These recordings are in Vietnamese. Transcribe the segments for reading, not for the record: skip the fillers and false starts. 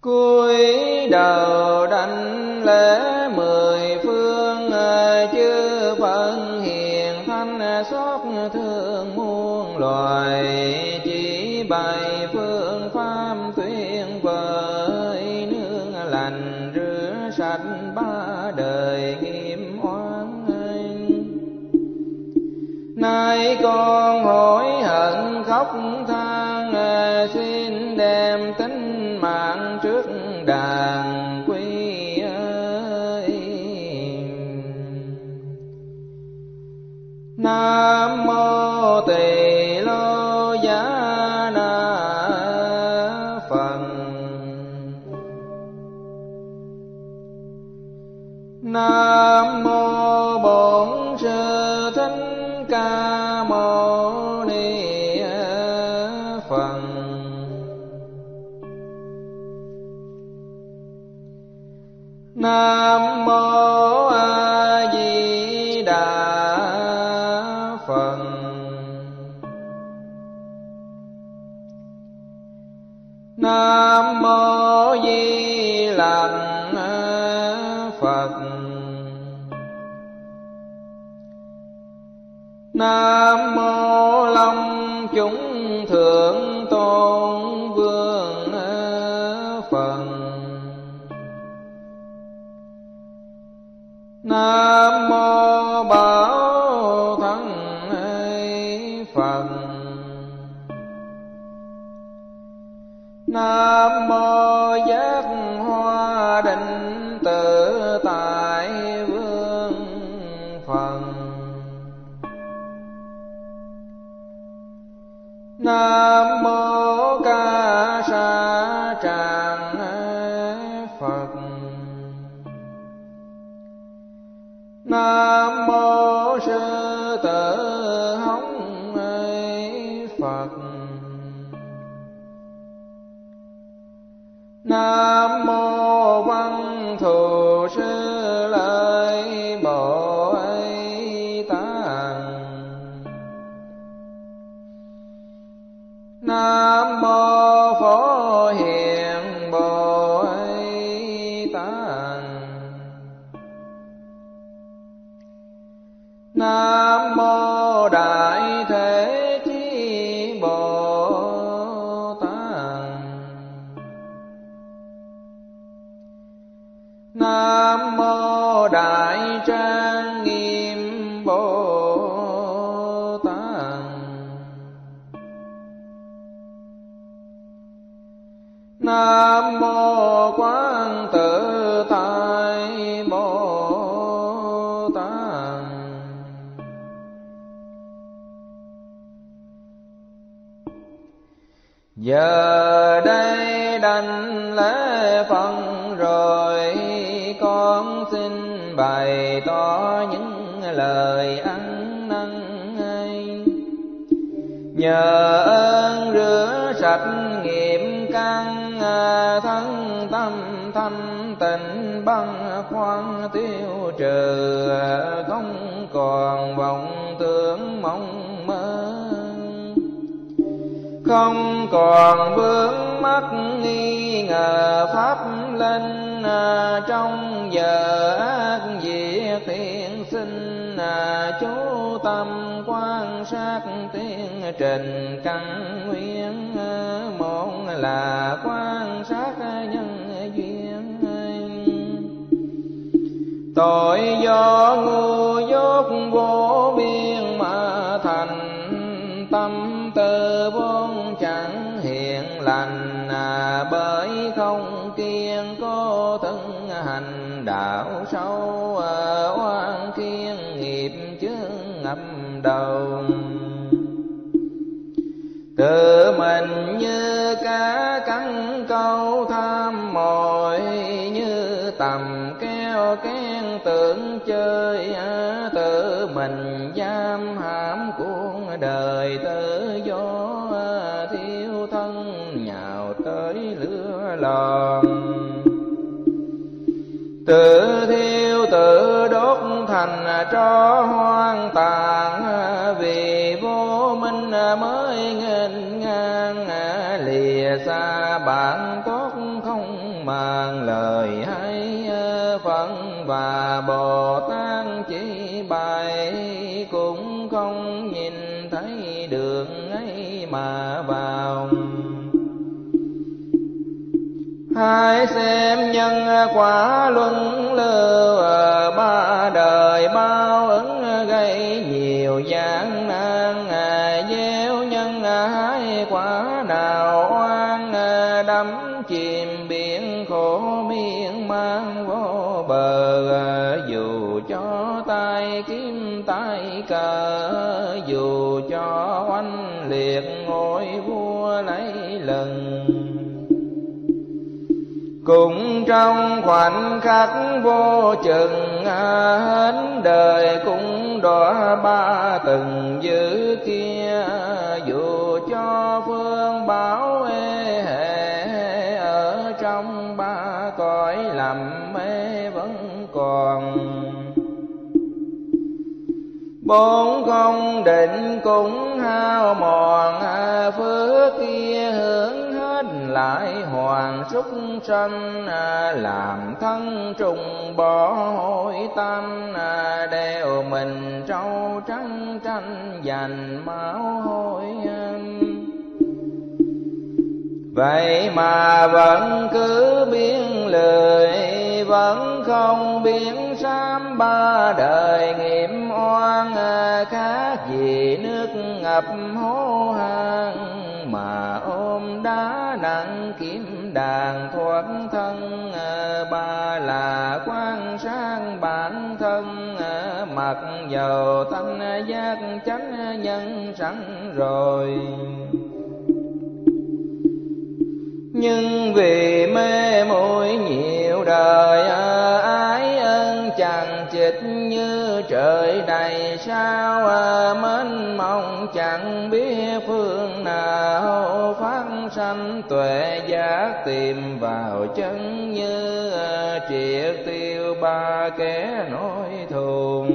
cúi đầu đảnh lễ mười phương, chư Phật hiền thánh xót thương muôn loài, chỉ bày phương pháp tuyệt vời, nương lành rửa sạch ba đời nghiệp oan. Nay con hối hận khóc than, xin đem tính mạng trước đàn quy ơi. Nam mô Tỳ Lô Giá Na Phật. Nam mô Bổn Sư Thích Ca Mâu Ni Phật. Nam mô A Di Đà Phật. Nam mô Di Lặc Phật. Nam mô Long Chúng Thượng Tôn Vương Phật. Nam mô Bảo Thân Phật. Nam mô Giác Hoa Định Tự Tại Vương Phật. Nam mô Ca Sa Tràng Phật. Nam mô Sư Tử Hống Phật. Nam mô Văn Thù Sư Lợi Bồ Tát. Nam mô Phổ Hiền Bồ Tát. Nam mô Đại Thế Chí Bồ Tát. Nam mô Đại Trang Nghiêm Bồ Tát. Nam mô Quán Tự Tại Bồ Tát. Giờ đây đảnh lễ Phật rồi, con xin bày tỏ những lời ăn năn ấy. Nhờ ơn rửa sạch nghiệp căn, thân tâm thanh tịnh băng khoăn tiêu trừ, không còn vọng tưởng mong mơ, không còn vướng mắc nghi ngờ pháp linh. Trong giờ ác diệt thiện sinh, chú tâm quan sát tiến trình căn nguyên. Một là quan sát nhân duyên, tội do ngu dốt vô biên mà thành. Tâm tư vốn chẳng hiền lành, bởi không kiêng có thân hành đạo sâu. Oan khiên nghiệp chướng ngập đầu, tự mình như cá cắn câu tham mồi. Như tầm keo kén tưởng chơi, tự mình giam hãm cuốn đời tự do. Thiếu thân nhào tới lửa lò, tự thiêu tự đốt thành tro hoang tàn. Vì vô minh mới nghênh ngang, lìa xa bạn tốt không bàn lời hay Phật và Bồ Tát chỉ bày, cũng không nhìn thấy đường ấy mà vào. Hãy xem nhân quả luân lưu, ba đời bao ứng gây nhiều gian nan. Gieo nhân hái quả nào oan, đắm chìm biển khổ miên man vô bờ. Dù cho tay kiếm tay cờ, dù cho oanh liệt ngôi vua lấy lần, cũng trong khoảnh khắc vô chừng. Hết đời cũng đọa ba từng dữ kia. Dù cho phương báo ê hệ, ở trong ba cõi lầm mê vẫn còn. Bốn không định cũng hao mòn, phước kia hướng hết lại hoàn súc sanh. Làm thân trùng bỏ hội tâm, đeo mình trâu trắng tranh giành máu hôi. Vậy mà vẫn cứ biến lười, vẫn không biến sám ba đời nghiệp oan. Khác gì nước ngập hố hang, mà ôm đá nặng kiếm đàn thoát thân. Ba là quan sát bản thân, mặc dầu thanh giác chánh nhân sẵn rồi. Nhưng vì mê muội nhiều đời, ái ân chẳng chịch như trời đầy sao. Mến mong chẳng biết phương nào, phát sanh tuệ giác tìm vào chân như. Triệt tiêu ba kẻ nỗi thù,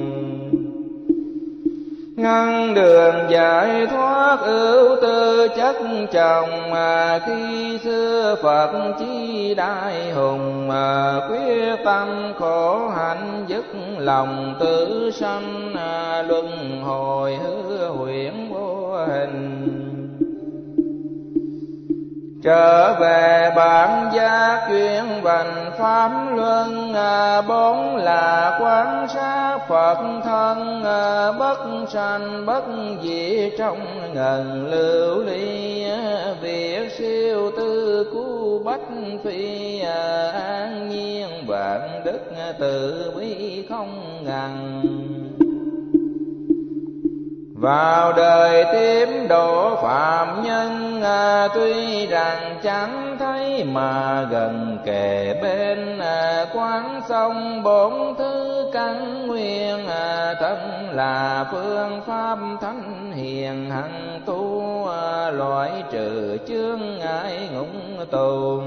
ngăn đường giải thoát ưu tư chất chồng. Mà khi xưa Phật chí đại hùng, quyết tâm khổ hạnh dứt lòng tử sanh. Luân hồi hư huyễn vô hình, trở về bản giác chuyên vành pháp luân. Bốn là quan sát Phật thân, bất sanh bất diệt trong ngần lưu ly. Việc siêu tư cứu bách phi, an nhiên vạn đức từ bi không ngần. Vào đời tiếp độ phạm nhân, tuy rằng chẳng thấy mà gần kề bên. Quán xong bốn thứ căn nguyên, thân là phương pháp thánh hiền hằng tu. Loại trừ chướng ngại ngũng tồn,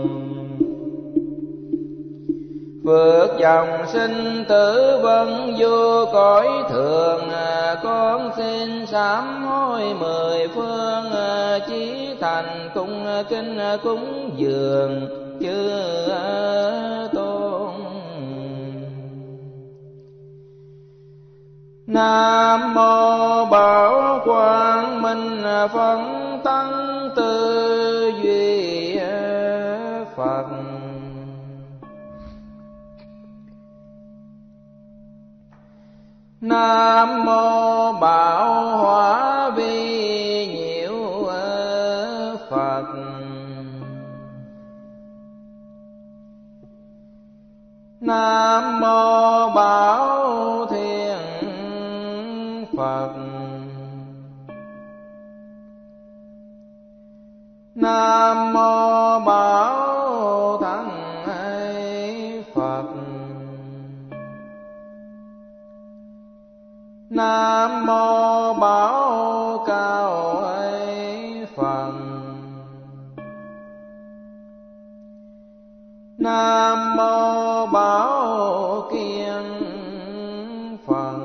vượt dòng sinh tử vẫn vô cõi thường. Con xin sám hối mười phương, chí thành cung kính cúng dường chư tôn. Nam mô Bảo Quang Minh Phân Tăng Tư Duy Phật. Nam mô Bảo Hóa Vi Nhiễu Phật. Nam mô Bảo Thiên Phật. Nam mô Bảo Thắng Phật. Nam mô Bảo Cao Phật. Nam mô Bảo Kiên Phật.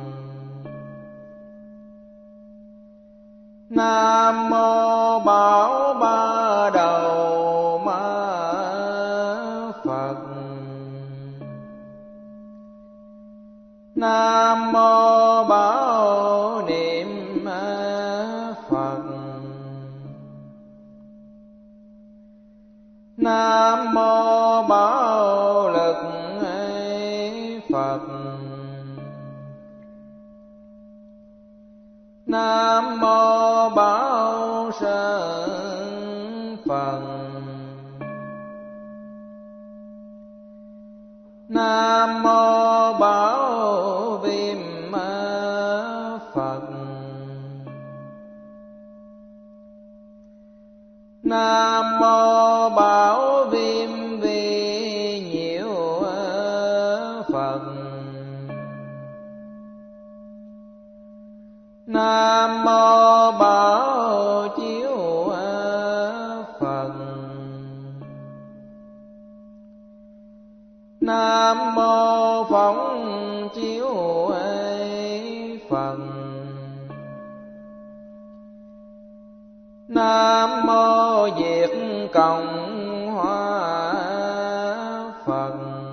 Nam mô Bảo Ba Đầu Ma Phật. Nam mô Bảo Lực Phật. Nam mô Bảo Sơn Phật. Nam mô Bảo Viêm Phật. Nam mô Bảo Viêm Vi Nhiêu Phật. Nam mô Bảo Chiếu Phật. Nam mô Phóng Chiếu Phật. Nam mô Diệt Cộng Hóa Phật.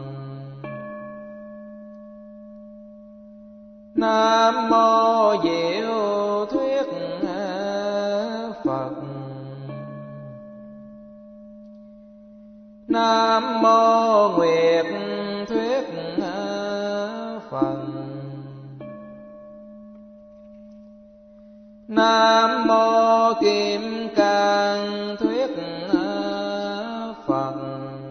Nam mô Diệu Thuyết Phật. Nam mô Nguyệt Thuyết Phật. Nam mô Kim Cang Thuyết Phật.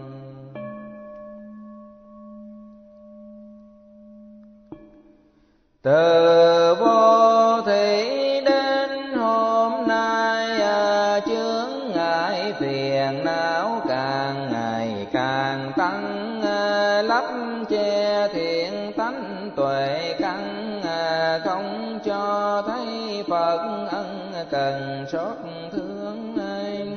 Từ vô thủy đến hôm nay, chướng ngại phiền não càng ngày càng tăng, lấp che thiện tánh tuệ căn, không cho thấy Phật ân cần xót thương anh.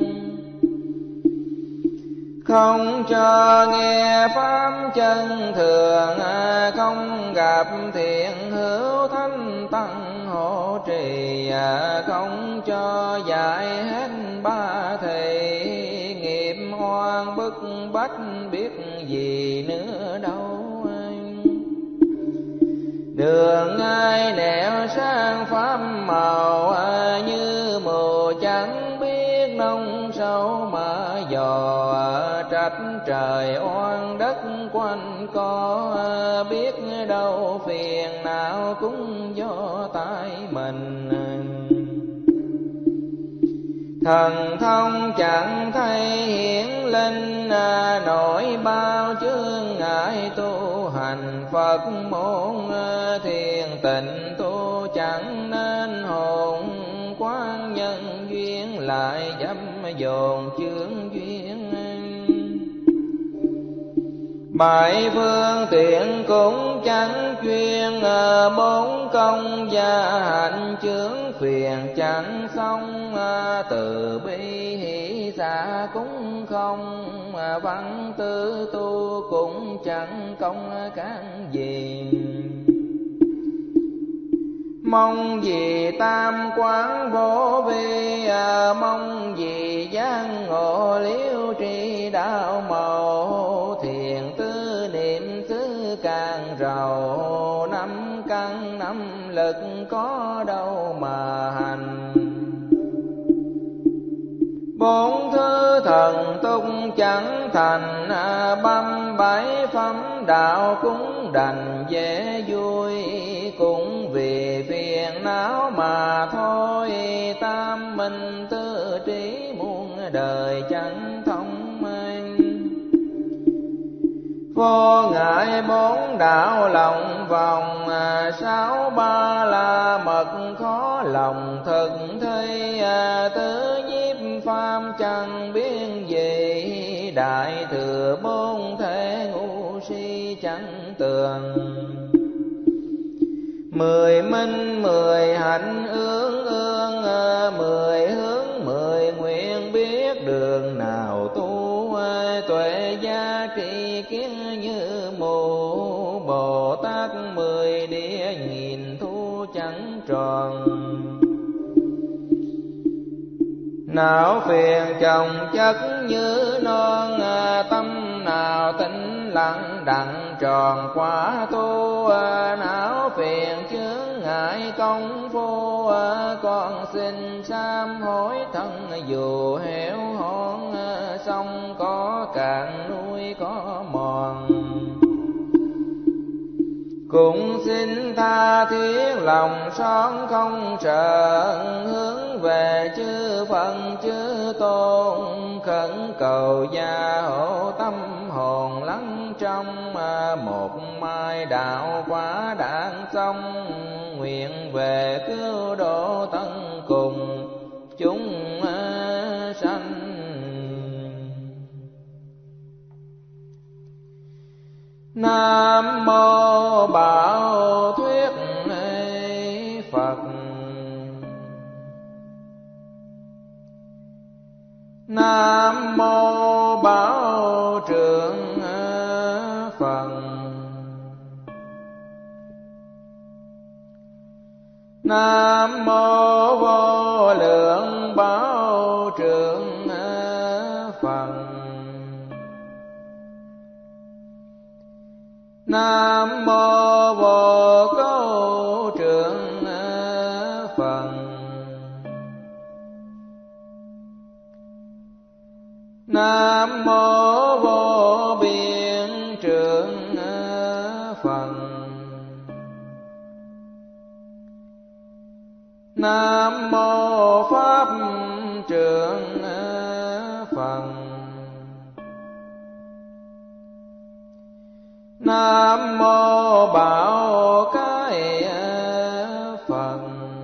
Không cho nghe pháp chân thường, không gặp thiện hữu thánh tăng hộ trì, không cho giải hết ba thầy nghiệp oan bức bách biết gì nữa đâu. Đường ai nẻo sang pháp màu, như mù chẳng biết nông sâu mà dò. Trách trời oan đất quanh co, biết đâu phiền não cũng do tại mình. Thần thông chẳng thấy hiển linh, nổi bao chướng ngại tu hành Phật môn. Thiền tịnh tu chẳng nên hồn, quán nhân duyên lại dâm dồn chướng duyên. Bảy phương tiện cũng chẳng chuyên, bốn công gia hạnh chướng phiền chẳng xong. Từ bi hỷ xả cũng không, văn tư tu cũng chẳng công cán gì. Mong gì tam quán vô vi, mong gì giác ngộ liễu tri đạo màu. Thiền tư niệm xứ càng rầu, năm căn năm lực có đâu mà hành. Bốn thứ thần tung chẳng thành, băm bảy phẩm đạo cũng đành dễ vui. Cũng vì phiền não mà thôi, tam minh tư trí muôn đời chẳng thông anh. Vô ngại bốn đạo lòng vòng, sáu ba la mật khó lòng thực thi. Tứ nhiếp pháp chẳng biết gì, đại thừa bốn thể ngu si chẳng tường. Mười minh mười hạnh ương ương, mười hướng mười nguyện biết đường nào tu. Tuệ gia trị kiến như mù, Bồ Tát mười địa nghìn thu chẳng tròn. Não phiền chồng chất như non, tâm nào tĩnh lặng đặng tròn quá tu. Não phiền chướng ngại công phu, con xin sám hối thân dù héo hon, sông có cạn núi có mòn. Cũng xin tha thiết lòng son không sợ, hướng về chư Phật chư Tôn, khẩn cầu gia hộ tâm hồn lắng trong, một mai đạo quả đản xong, nguyện về cứu độ tân cùng chúng sanh. Nam mô Bảo Thuyết Phật. Nam mô Bảo Trượng Phật. Nam mô Vô Lượng Bảo Trượng Phật. Nam mô Vô Câu Trượng Phật. Nam mô Vô Biên Trượng Phật. Nam mô Pháp Trượng Phật. Nam mô Bảo Cái Phật.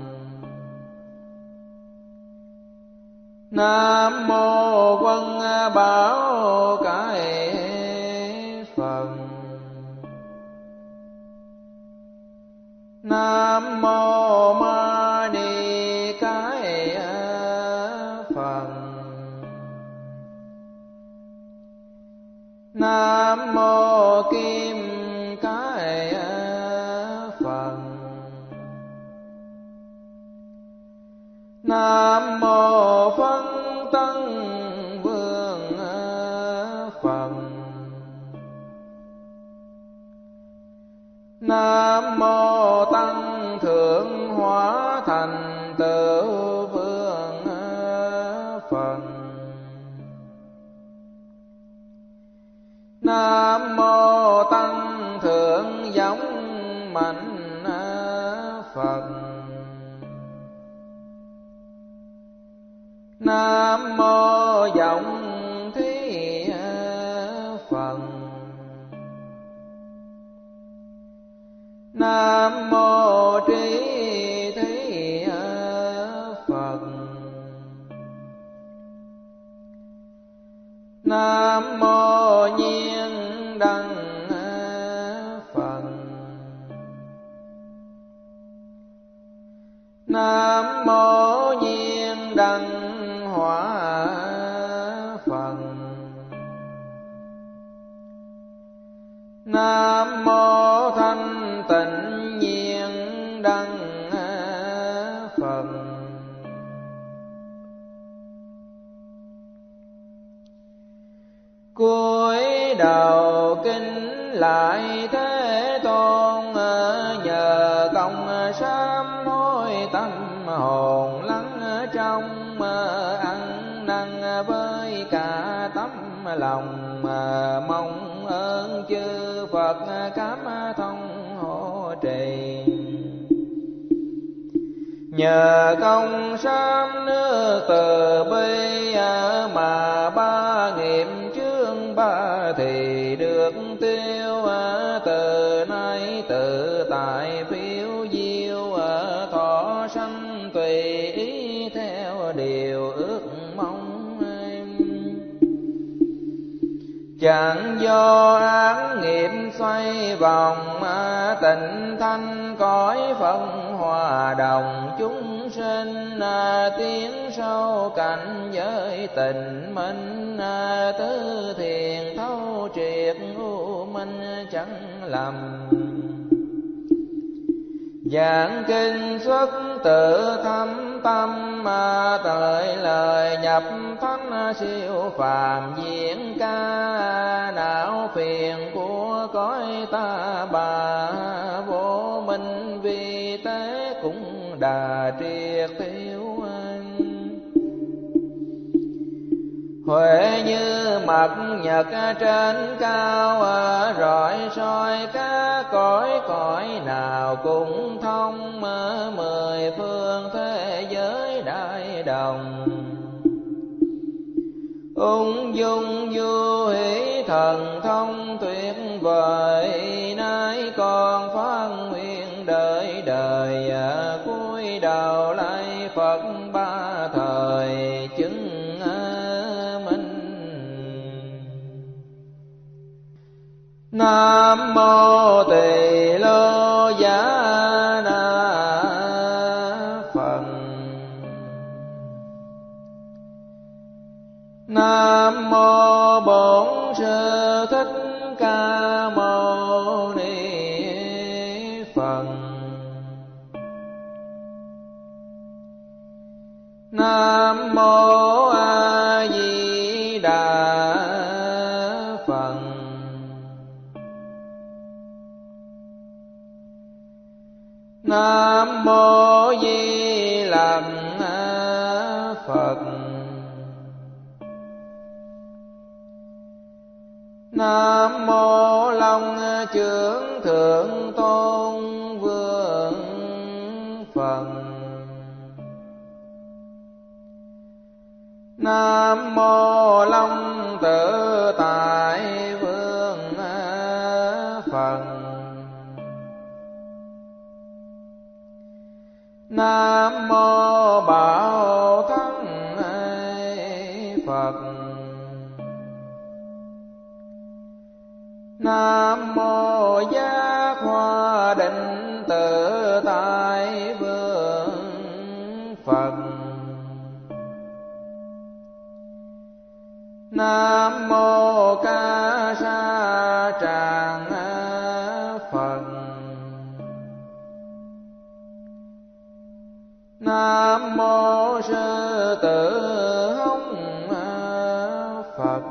Nam mô Quân Bảo Cái Phật. Nam mô Ma Ni Cái Phật. Nam mô Kim Cái Phật. Nam mô Phân Tân Vương Phật. Nam mô Tăng Thượng Hóa Thành Tựu Vương Phật. Nam mô Tăng Thượng Giống Mạnh Phật. Nam mô Vọng Thí Phật. Nam mô Trí Thí Phật. Nam mô Nhiên Đăng Phật. Nam mô Nhiên Đăng Hỏa Phật. Nam mô Thanh Tịnh Nhiên Đăng Phật. Cúi đầu kính lại Thế Tôn, nhờ công sám hối tâm hồn lắng trong, ăn năn với cả tấm lòng, mong ơn chư Phật cảm thông hộ trì. Nhờ công sám nước từ bi, mà ba nghiệp chướng ba thì được tiêu, từ nay tự tại phiêu diêu, thọ sanh tùy ý theo điều ước mong. Chẳng do ác nghiệp xoay vòng, tịnh thanh cõi phân hòa đồng chúng sinh, tiến sâu cảnh giới tình minh, tứ thiền thấu triệt u minh chẳng lầm. Giảng kinh xuất tự thâm tâm, thời lời nhập thánh siêu phàm diễn ca, não phiền của cõi ta bà vô minh vi tế tế cũng đà triệt tiêu. Huệ như mặt nhật trên cao, rọi soi các cõi nào cũng thông, mười phương thế giới đại đồng. Ung dung du hỷ thần thông tuyệt vời, nay còn phát nguyện đời đời, cúi đầu lạy Phật ba thời chứng minh. Nam mô Tỳ Lô Giá Na Phật. Nam mô Bổn Sư Thích Ca Mâu Ni Phật. Nam mô A Di Đà Phật. Nam mô Di Lặc Phật. Nam mô Long Chưởng Thượng Tôn Vương Phật. Nam mô Long Tự Tại Vương Phật. Nam mô Bảo Thắng Phật. Nam mô Giác Hoa Định Tự Tại Vương Phật. Nam mô Ca Sa Tràng Phật. Nam mô Sư Tử Hống Phật.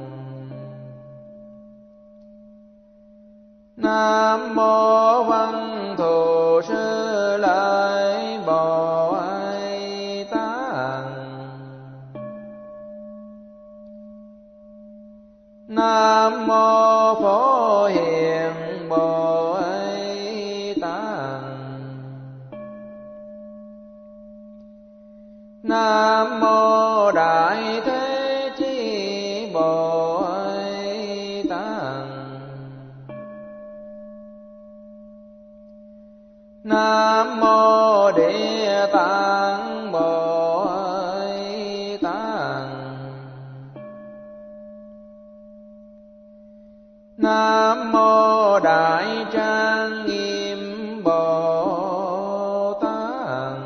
Nam mô Văn Thù Sư Lợi Bồ Tát. Nam mô Phổ Hiền Bồ Tát. Nam mô Đại Thế Chí Bồ Tát. Nam mô Địa Tạng Bồ Tát. Nam mô Đại Trang Nghiêm Bồ Tát.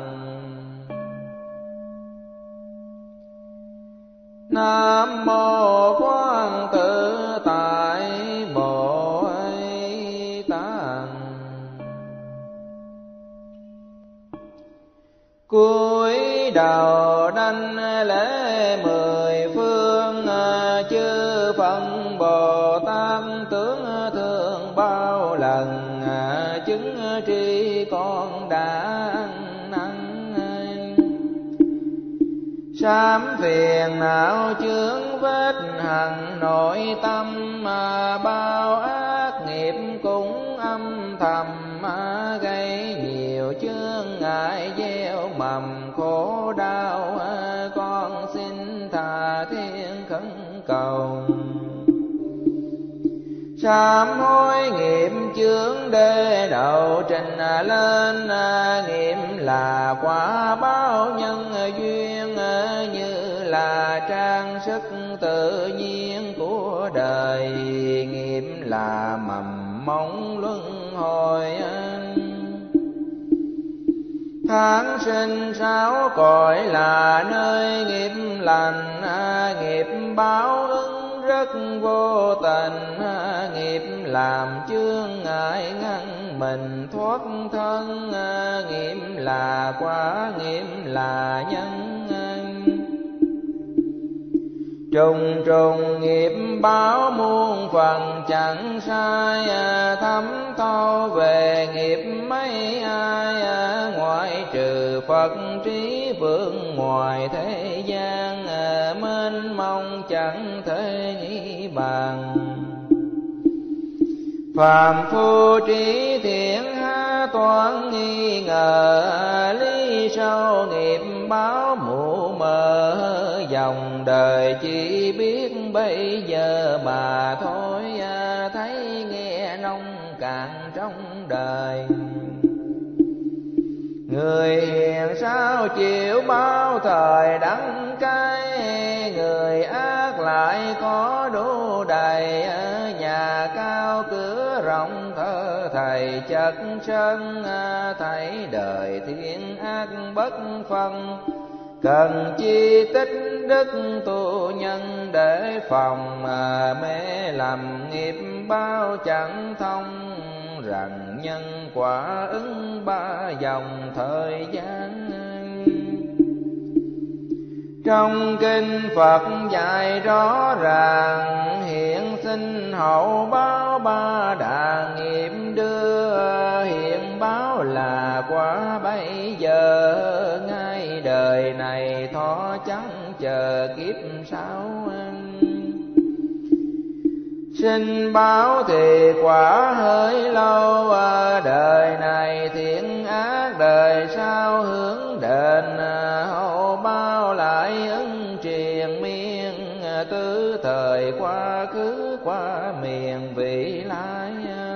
Nam mô Quán Tự Tại Bồ Tát. Cúi đầu đảnh lễ mười phương, chư Phật Bồ Tát tướng thương bao lần, chứng tri con đã ăn. Sám phiền não chướng vết hằn nội tâm, bao ác nghiệp cũng âm thầm, gây nhiều chướng ngại gieo mầm khổ đau. Con xin tha thiên khẩn cầu, sám hối nghiệm chướng đê đầu trình lên, nghiệm là quả báo nhân duyên, như là trang sức tự nhiên của đời, nghiệm là mầm móng luân hồi. Tháng sinh sáu cõi là nơi nghiệp lành, nghiệp báo ứng rất vô tình, nghiệp làm chướng ngại ngăn mình thoát thân, nghiệp là quả, nghiệp là nhân. Trùng trùng nghiệp báo muôn phần chẳng sai, thấm thâu về nghiệp mấy ai, ngoại trừ Phật trí vượng ngoài thế gian, mênh mông chẳng thể nghĩ bàn. Phàm phu trí thiện há toán nghi ngờ, lý sâu nghiệp báo mù mờ, dòng đời chỉ biết bây giờ mà thôi, thấy nghe nông cạn trong đời. Người hiền sao chịu bao thời đắng cay, người ác lại có đủ đầy, nhà cao cửa rộng thở thầy chất sân, thấy đời thiện ác bất phân. Cần chi tích đức tu nhân để phòng, mê lầm nghiệp bao chẳng thông, rằng nhân quả ứng ba dòng thời gian. Trong kinh Phật dạy rõ ràng, hiện sinh hậu báo ba đà nghiệp đưa, hiện báo là quả bây giờ, ngay đời này thọ chẳng chờ kiếp sau. Sinh báo thì quả hơi lâu, đời này thiện ác đời sau hướng đền, hậu báo lại ứng triền miên, tứ thời quá khứ qua miền vị lai.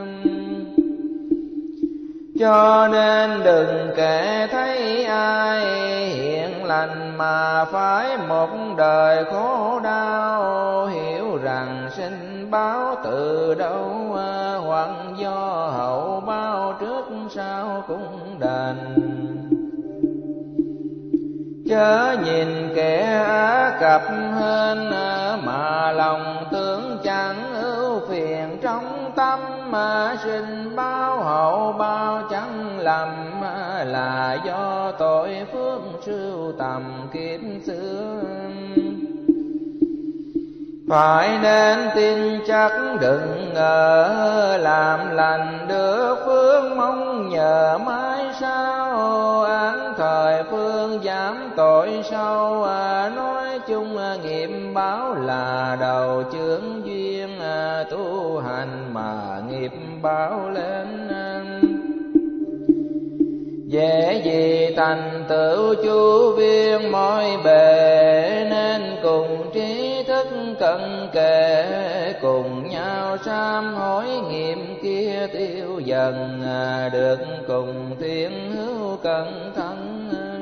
Cho nên đừng kể thấy ai hiện lành mà phải một đời khổ đau, hiểu rằng sinh báo từ đâu, hoặc do hậu báo trước sau cũng đền. Chớ nhìn kẻ á cập hên, mà lòng tưởng chẳng ưu phiền trong tâm, mà sinh báo hậu báo chẳng lầm, là do tội phước sưu tầm kiếp xưa. Phải nên tin chắc đừng ngờ, làm lành được phước mong nhờ mãi sau, án thời phương giảm tội sâu, nói chung nghiệp báo là đầu chướng duyên, tu hành mà nghiệp báo lên. Dễ gì thành tựu chu viên mọi bề, nên cùng trí thức cận kề, cùng nhau sám hối nghiệp kia tiêu dần, được cùng thiên hữu cẩn thận.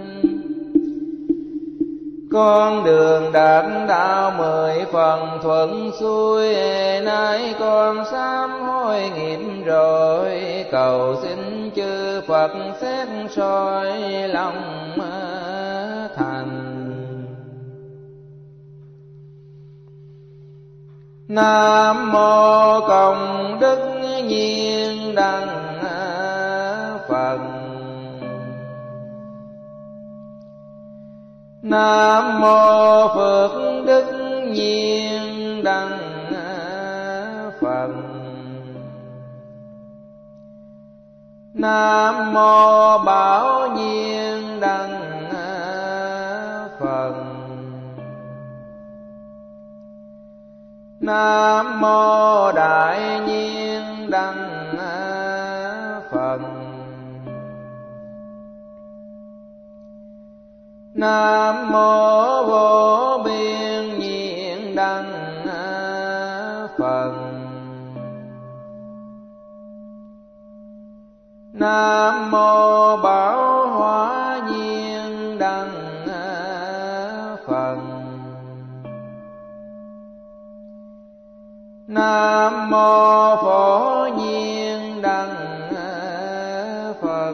Con đường đạt đạo 10 phần thuận xuôi, nay con sám hối nghiệp rồi, cầu xin chư Phật xét soi lòng thành. Nam mô Công Đức Nhiên Đăng Phật. Nam mô Phước Đức Nhiên Đăng Phật. Nam mô Bảo Nhiên Đăng Phật. Nam mô Đại Nhiên Đăng Phật. Nam mô Vô Biên Nhiên Đăng Phật. Nam mô Bảo Hóa Nhiên Đăng Phật. Nam mô Phổ Nhiên Đăng Phật.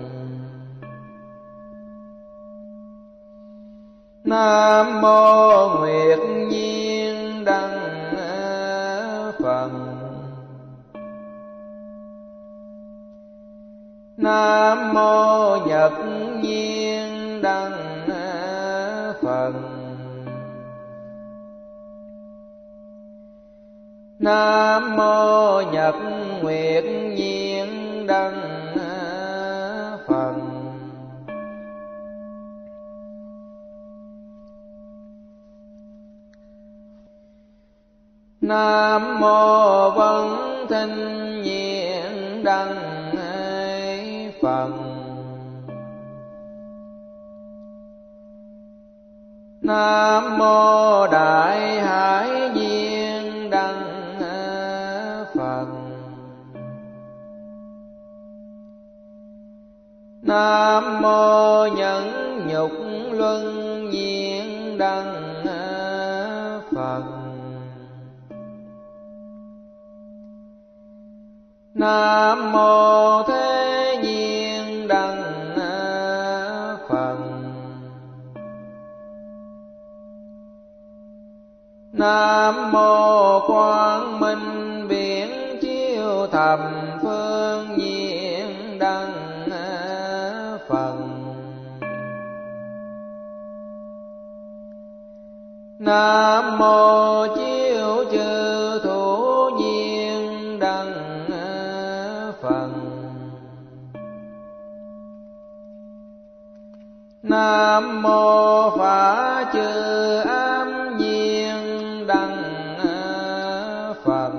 Nam mô Nguyệt Nhiên Đăng Phật. Nam mô Nhật Nhiên Đăng Phật. Nam mô Nhật Nguyệt Nhiên Đăng Phật. Nam mô Vấn Thinh Nhiên Đăng Phật. Nam mô Đại Hải Nhiên Đăng Phật. Nam mô Nhẫn Nhục Luân Nhiên Đăng Phật. Nam mô Thế Nhiên Đăng Phật. Nam mô Quang Minh Biển Chiếu Thập Phương Nhiên Đăng Phật. Nam mô Chiếu Chư Thủ Nhiên Đăng Phật. Nam mô Phá Chư Ám Nhiên Đăng Phật.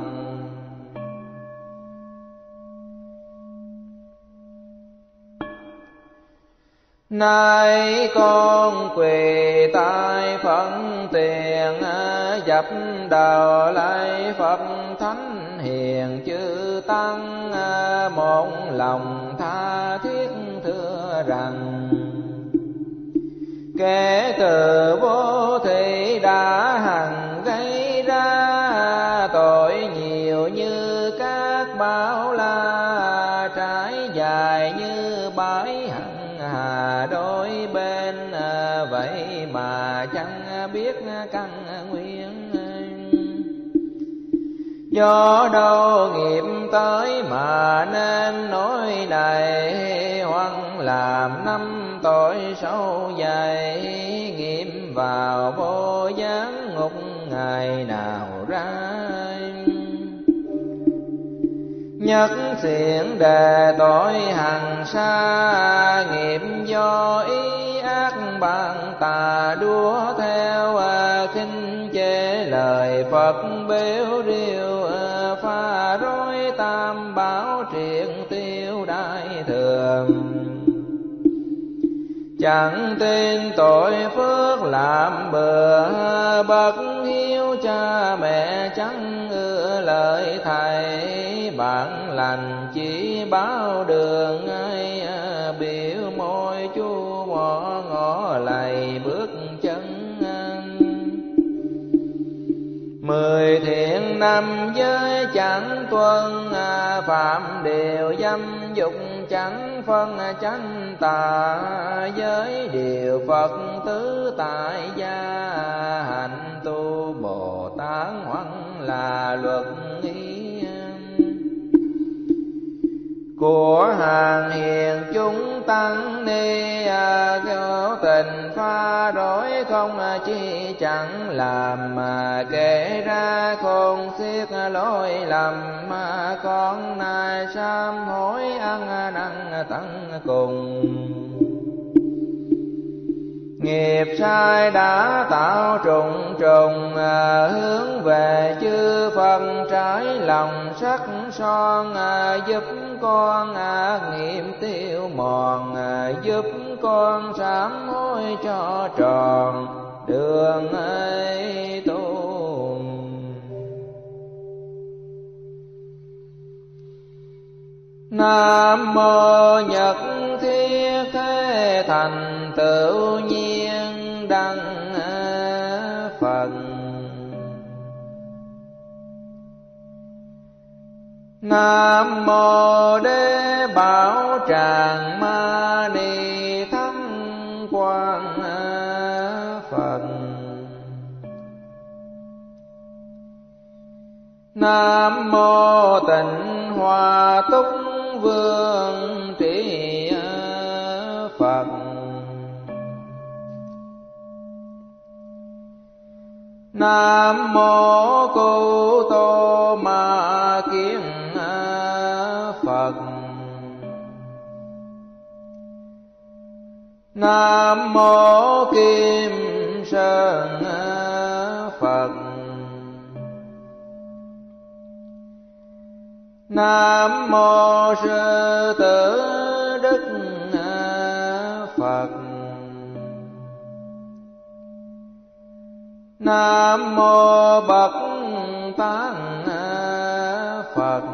Nay con quỳ tại Phật tiền, dập đầu lạy Phật Thánh Hiền Chư Tăng, một lòng tha thiết thưa rằng: kể từ vô thị đã hằng gây ra tội nhiều như các bão la, trải dài như bãi hằng hà đôi bên, vậy mà chẳng biết căn nguyên. Do đâu nghiệp tới mà nên nỗi này, hoặc làm năm tội sâu dày, nghiệm vào vô gián ngục ngày nào ra. Nhất thiện đề tội hằng xa, nghiệp do ý ác bạn tà đua theo, khinh chê lời Phật bếu rìu, pha rối tam bảo triện tiêu đại thường. Chẳng tin tội phước làm bừa, bậc hiếu cha mẹ chẳng ưa lời thầy, bạn lành chỉ báo đường ai, biểu môi chu mỏ ngõ lầy bước chân. 10 thiện năm giới chẳng tuân, phạm điều dâm dục chẳng phân chánh tà, giới điều Phật tứ tại gia, hạnh tu Bồ Tát hoặc là luật ý. Của hàng hiền chúng tăng ni, cố tình pha rối không chi chẳng làm, mà kể ra khôn xiết lỗi lầm, mà con nay sám hối ăn năn tận cùng. Nghiệp sai đã tạo trùng trùng, hướng về chư Phật trái lòng sắc son, giúp con ác nghiệp tiêu mòn, giúp con sám hối cho tròn đường ấy tu. Nam mô Nhật Thiết Thế Thành Tựu Nhiên Đăng Phật. Nam mô Đế Bảo Tràng Ma Ni Thắng Quang Phật. Nam mô Tịnh Hòa Túc Vương Trị Phật. Nam mô Cụ Tô Nam mô Kim Sơn Phật. Nam mô Sư Tử Đức Phật. Nam mô Bậc Tát Phật.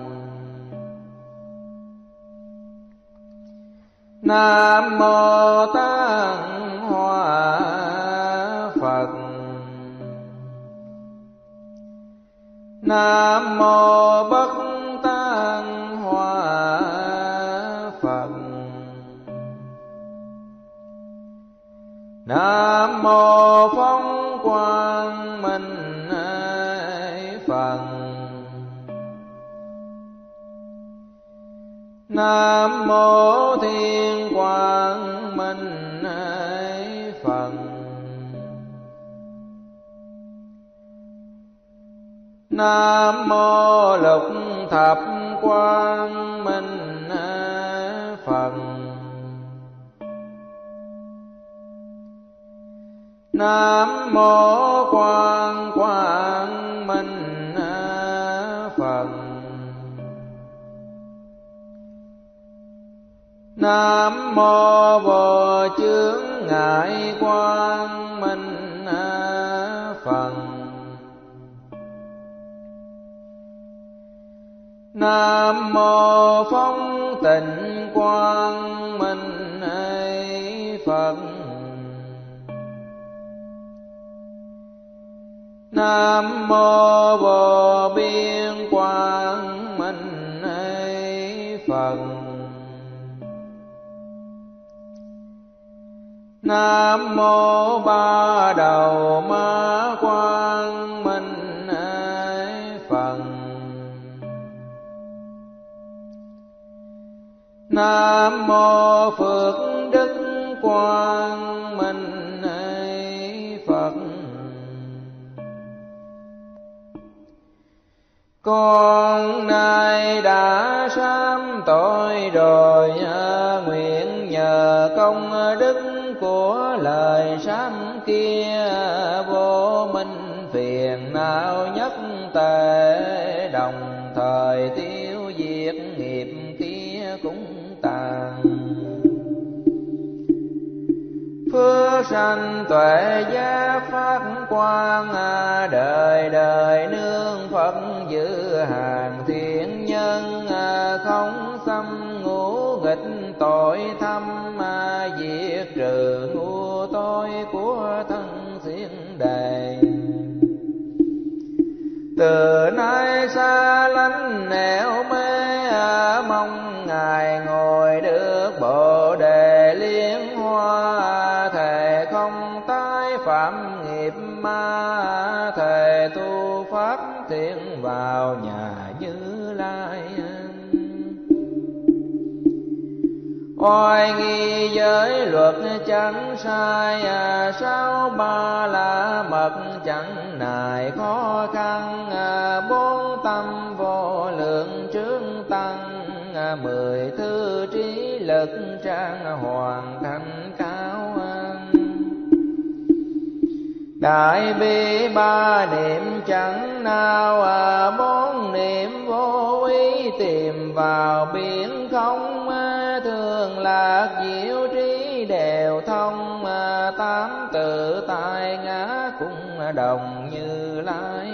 Nam mô Tát Hòa Phật. Nam mô Bất Tát Hòa Phật. Nam mô Phong Quang Minh Phật. Nam mô Thiên Quang Minh Phật. Nam mô Lục Thập Quang Minh Phật. Nam mô Quang Quang Minh Phật. Nam mô Vô Chướng Ngại Quang Minh Phật. Nam mô Phong Tịnh Quang Minh Phật. Nam mô Vô Biên Quang Minh Phật. Nam mô Ba Đầu Ma Quang Minh Phật. Nam mô Phước Đức Quang Minh Phật. Con nay đã sám tội rồi, nguyện nhờ công đức của lời sám kia, vô minh phiền não nhất tệ, đồng thời tiêu diệt nghiệp kia cũng tàn. Phước sanh tuệ giác phát quang, đời đời nương Phật giữ hàng thiện nhân, không xâm ngũ nghịch tội thâm, diệt trừ ngu tối của thân xiển đề. Từ nay xa lánh nẻo mê, mong Ngài ngồi được Bồ Đề liên hoa, thề không tái phạm nghiệp ma, thề tu phát thiện vào nhà Như Lai. Oai nghi giới luật chẳng sai, sáu ba la mật chẳng nài khó khăn, bốn tâm vô lượng trướng tăng, 10 thư trí lực trang hoàn thành cao. Đại bi ba niệm chẳng nào, bốn niệm vô ý tìm vào biển không, thường lạc diệu trí đều thông, tám tự tại ngã cũng đồng Như Lai.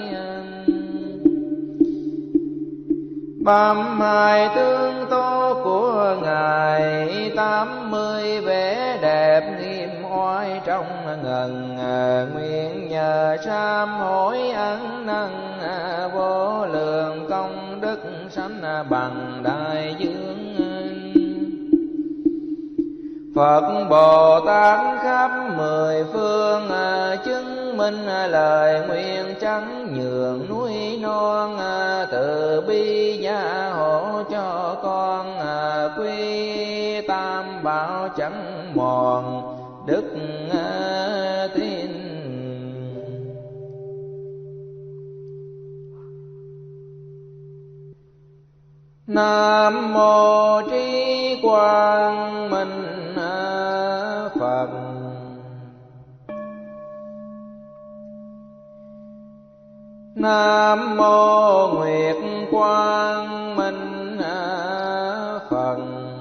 Bám hai tương tố của Ngài, 80 vẻ đẹp nghiêm oai trong ngần, nguyện nhờ sám hối ăn năn, vô lượng công đức sánh bằng đại dương. Phật Bồ Tát khắp 10 phương, chứng minh lời nguyện chẳng nhường núi non, từ bi gia hộ cho con, quy tam bảo chẳng mòn đức tin. Nam mô Trí Quang Minh Nam mô Nguyệt Quang Minh Phật.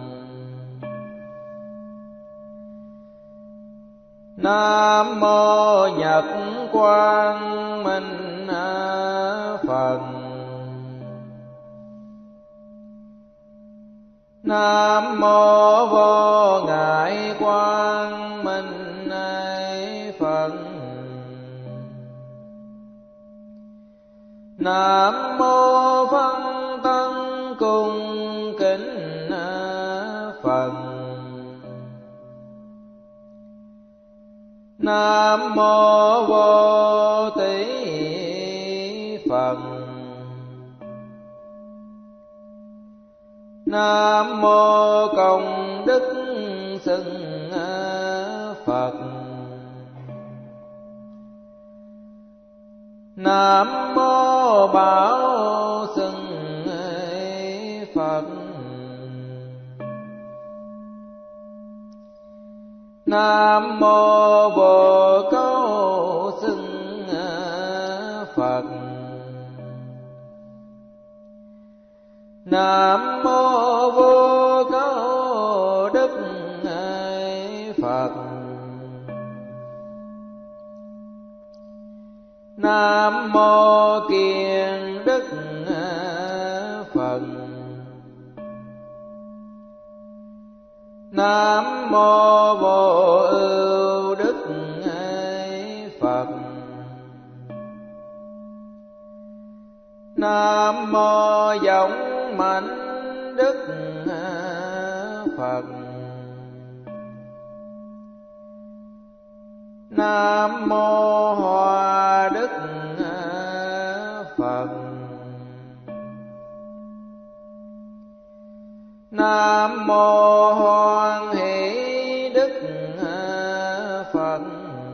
Nam mô Nhật Quang Minh Phật. Nam mô Vô Ngại Quang Minh Phật. Nam mô Phân Tân Cung Kính Phật. Nam mô Vô Tỷ Phật. Nam mô Công Đức Xưng Phật. Nam mô Bảo Xưng Phật. Nam mô Vô Câu Xưng Phật. Nam mô Vô Câu Đức Phật. Nam mô Kiền Đức Phật. Nam mô Vô Ưu Đức Phật. Nam mô Giống Mạnh Đức Phật. Nam mô Hòa Đức Phật. Nam mô Hoan Hỷ Đức Phật.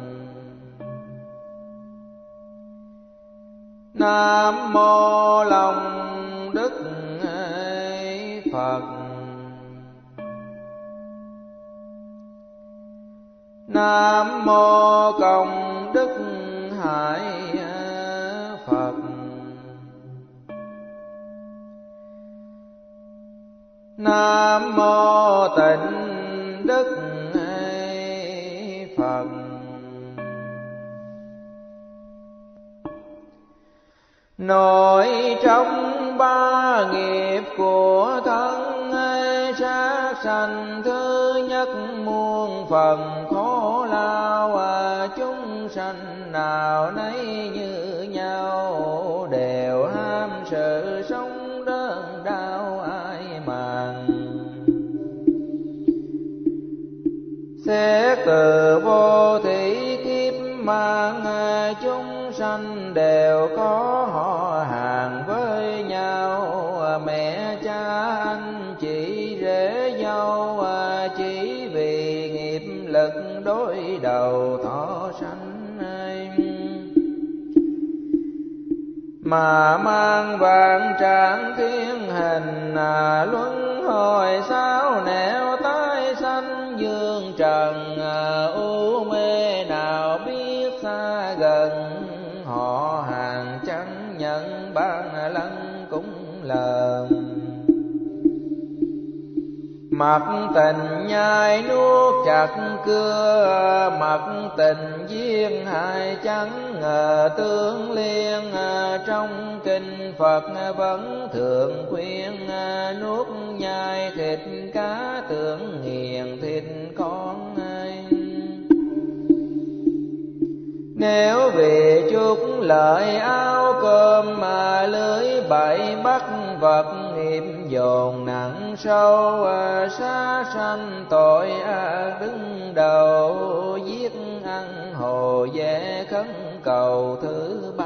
Nam mô Lòng Đức Phật. Nam mô Công Đức Hải Phật. Nam mô Tịnh Đức Phật. Nội trong ba nghiệp của thân sát sanh, thứ nhất muôn phần khổ lao, chúng sanh nào nấy như nhau, đều ham sự sống đơn đau ai màng. Xét từ vô thủy kiếp mang, chúng sanh đều có họ hàng với nhau, mẹ cha anh chị rể dâu, chỉ vì nghiệp lực đối đầu thọ sanh mà mang vạn trạng thiên hình, luân hồi sao nẻo tái sanh dương trần. U mê nào biết xa gần, họ hàng chẳng nhận ban lăng cũng lờn. Mặc tình nhai nuốt chặt cưa, mặc tình duyên hai chẳng ngờ tương liên. Trong kinh Phật vẫn thường khuyên, nuốt nhai thịt cá tưởng nghiền thịt con. Nếu vì chút lợi áo cơm mà lưới bậy bắt vật, nghiệp dồn nặng sâu sát sanh tội ác đứng đầu. Giết ăn hồ dễ khấn cầu thứ ba.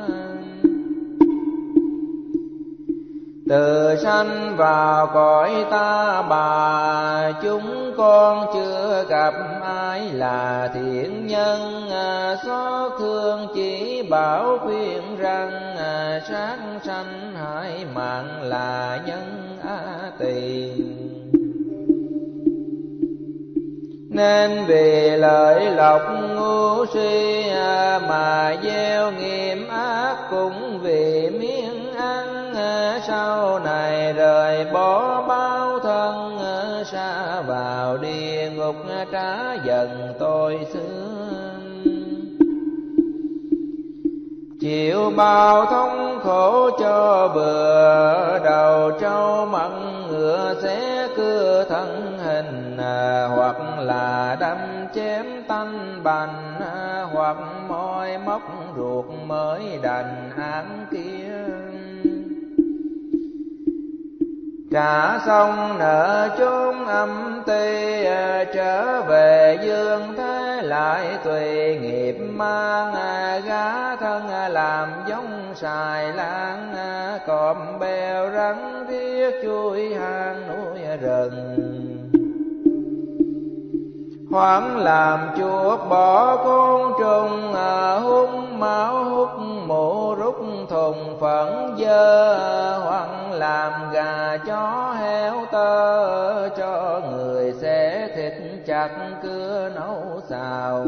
Từ sanh vào cõi ta bà, chúng con chưa gặp ai là thiện nhân. Xót thương chỉ bảo khuyên rằng, sát sanh hại mạng là nhân tỳ. Nên vì lợi lộc ngu si mà gieo nghiệp ác ác cũng vì miếng ăn, sau này rời bỏ bao thân, sa vào địa ngục trả dần tôi xưa. Chịu bao thống khổ cho bừa, đầu trâu mặn ngựa xé cưa thân hình, hoặc là đâm chém tanh bành, hoặc môi móc ruột mới đành án kia. Trả xong nợ chốn âm ty, trở về dương thế lại tùy nghiệp mang, gá thân làm giống xài lan, cọp bèo rắn riết chui hang núi rừng. Hoảng làm chuột bỏ côn trùng, hút máu hút mũ rút thùng phẫn dơ, hoặc làm gà chó heo tơ, cho người xé thịt chặt cưa nấu xào.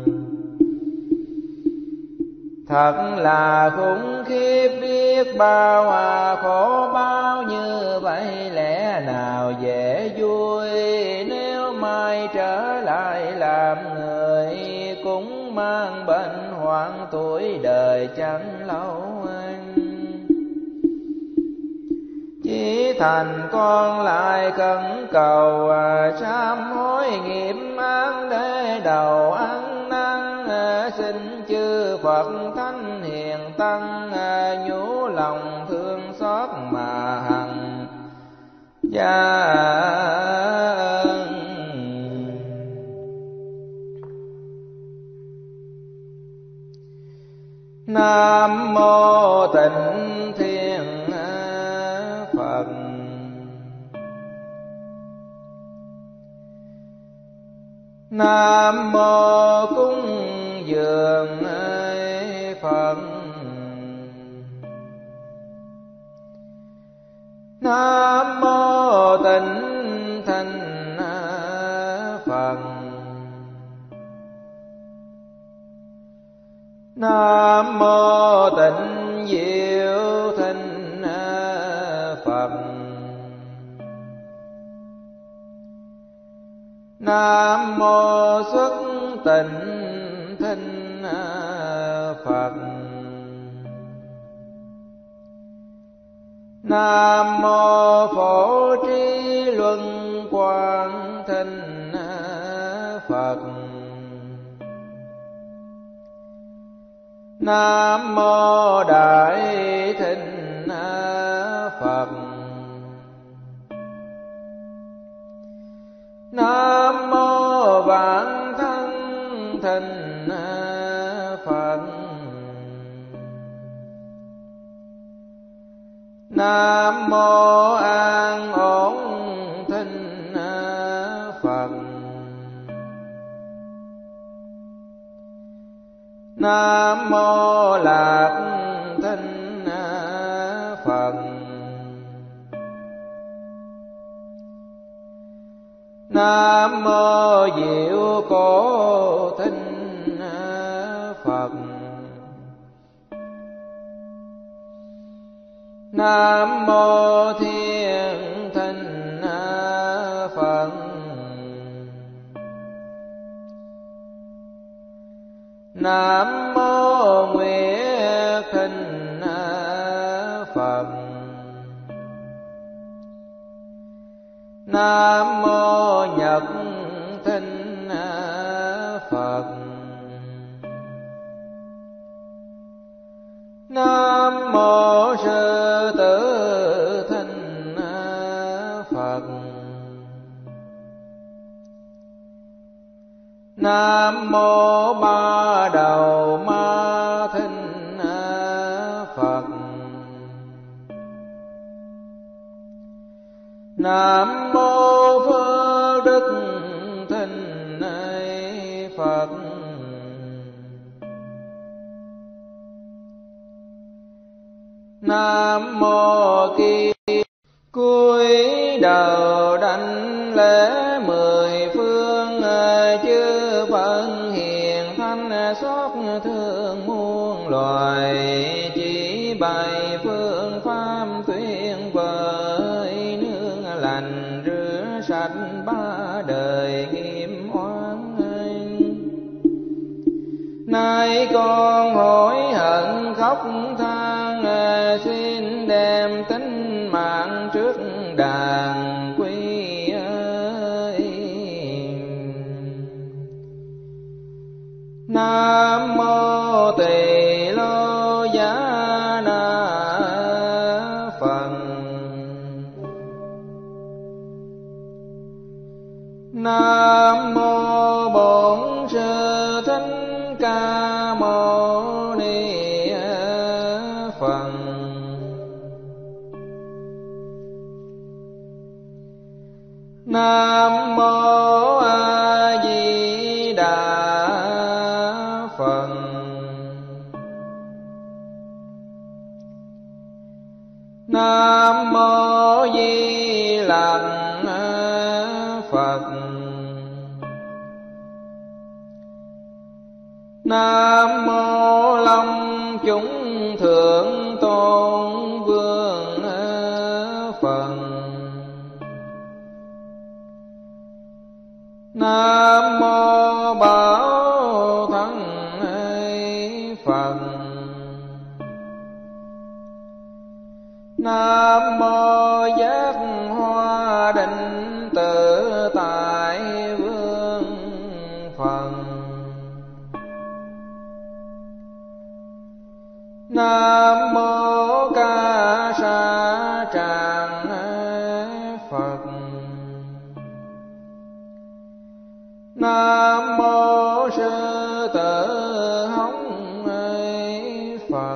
Thật là khủng khiếp biết bao, khổ bao như vậy lẽ nào dễ vui. Nếu mai trở lại làm người, cũng mang bệnh hoạn tuổi đời chẳng lâu anh. Chỉ thành con lại khẩn cầu, sám hối nghiệp án để đầu ăn năn. Xin chư Phật Thánh Hiền Tăng, nhủ lòng thương xót mà hằng gia ân. Nam mô Tịnh Thiên Phật. Nam mô Cúng Dường Phật. Nam mô Tịnh Thanh Phật. Nam mô Tịnh Diệu Thanh Phật. Nam mô Xuất Tịnh Thanh Phật. Nam mô Phổ Trí Luân Quang Thanh Phật. Nam mô Đại Thịnh Phật. Nam mô Vạn Thân Thịnh Phật. Nam mô An Ổn Thịnh Phật. Nam mô Lạc Thịnh Phật. Nam mô Diệu Cổ Thịnh Phật. Nam mô Thiên Thịnh Phật. Nam mô Nguyệt Thịnh Phật. Nam mô Nhật Thịnh Phật. Nam mô Sư Tử Thịnh Phật. Nam mô Ba Đầu Ma Thịnh Phật. Nam mô Phước Đức Thịnh Phật. Nam mô Kỳ cúi đầu đảnh lễ mười phương, chư Phật hiền thánh xót thương muôn loài. bày phương pháp tuyên vời, nương lành rửa sạch ba đời nghiệp oan. Nay con hối hận khóc than, xin đem tính mạng trước đàn quy ơi. Nam mô Tỳ Lô Giá Na Phật. Nam mô Bổn Sư Thích Ca Mâu Ni Phật. Nam mô A Di Đà Phật. Nam mô Di Lặc Phật. Nam mô Long Chúng Thượng Tôn Vương Phật. Nam mô Bảo Thân Phật. Nam mô Giác Hoa Định Tự Tại Vương Phật. Nam mô Ca Sa Tràng Phật. Nam mô Sư Tử Hống Phật.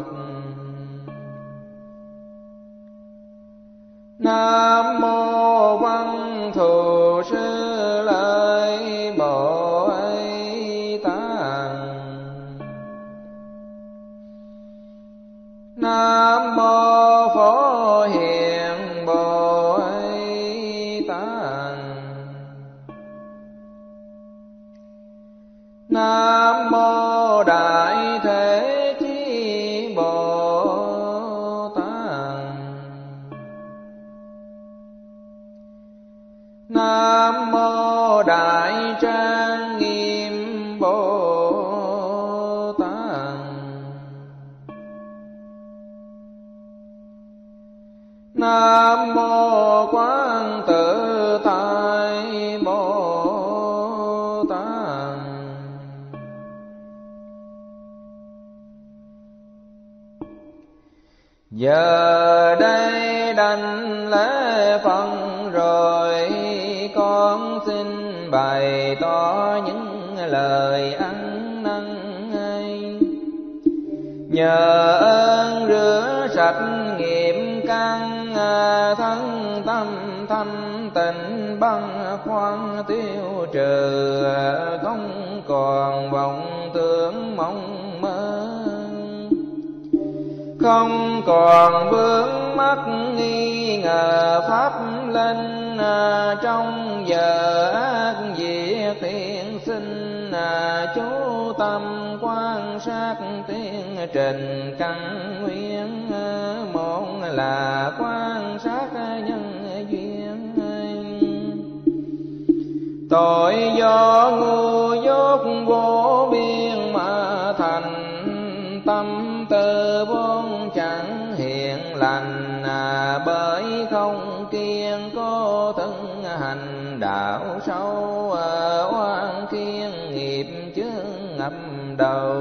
Nam mô Văn Thù Sư Lợi Bồ Tát. Nam mô Phổ Hiền Bồ Tát. Nam mô Đại Thế Chí Bồ Tát. Nam mô Đại Trang Nghiêm Bồ Tát. Nam mô Quán Tự Tại Bồ Tát. Giờ đây đảnh lễ Phật rồi, con xin bày tỏ những lời ăn năn ấy. Nhờ ơn rửa sạch nghiệp căn, thân tâm thanh tịnh băng khoăn tiêu trừ, không còn vọng tưởng mong mơ, không còn vướng mắc nghi ngờ pháp linh. Trong giờ ác diệt thiện sinh, chú tâm quan sát tiến trình căn nguyên. Một là quan sát nhân duyên, tội do ngu dốt vô biên mà thành. Tâm tư vốn chẳng hiện lành, bởi không kiêng cố thân hành đạo sâu. Oan khiên nghiệp chướng ngập đầu,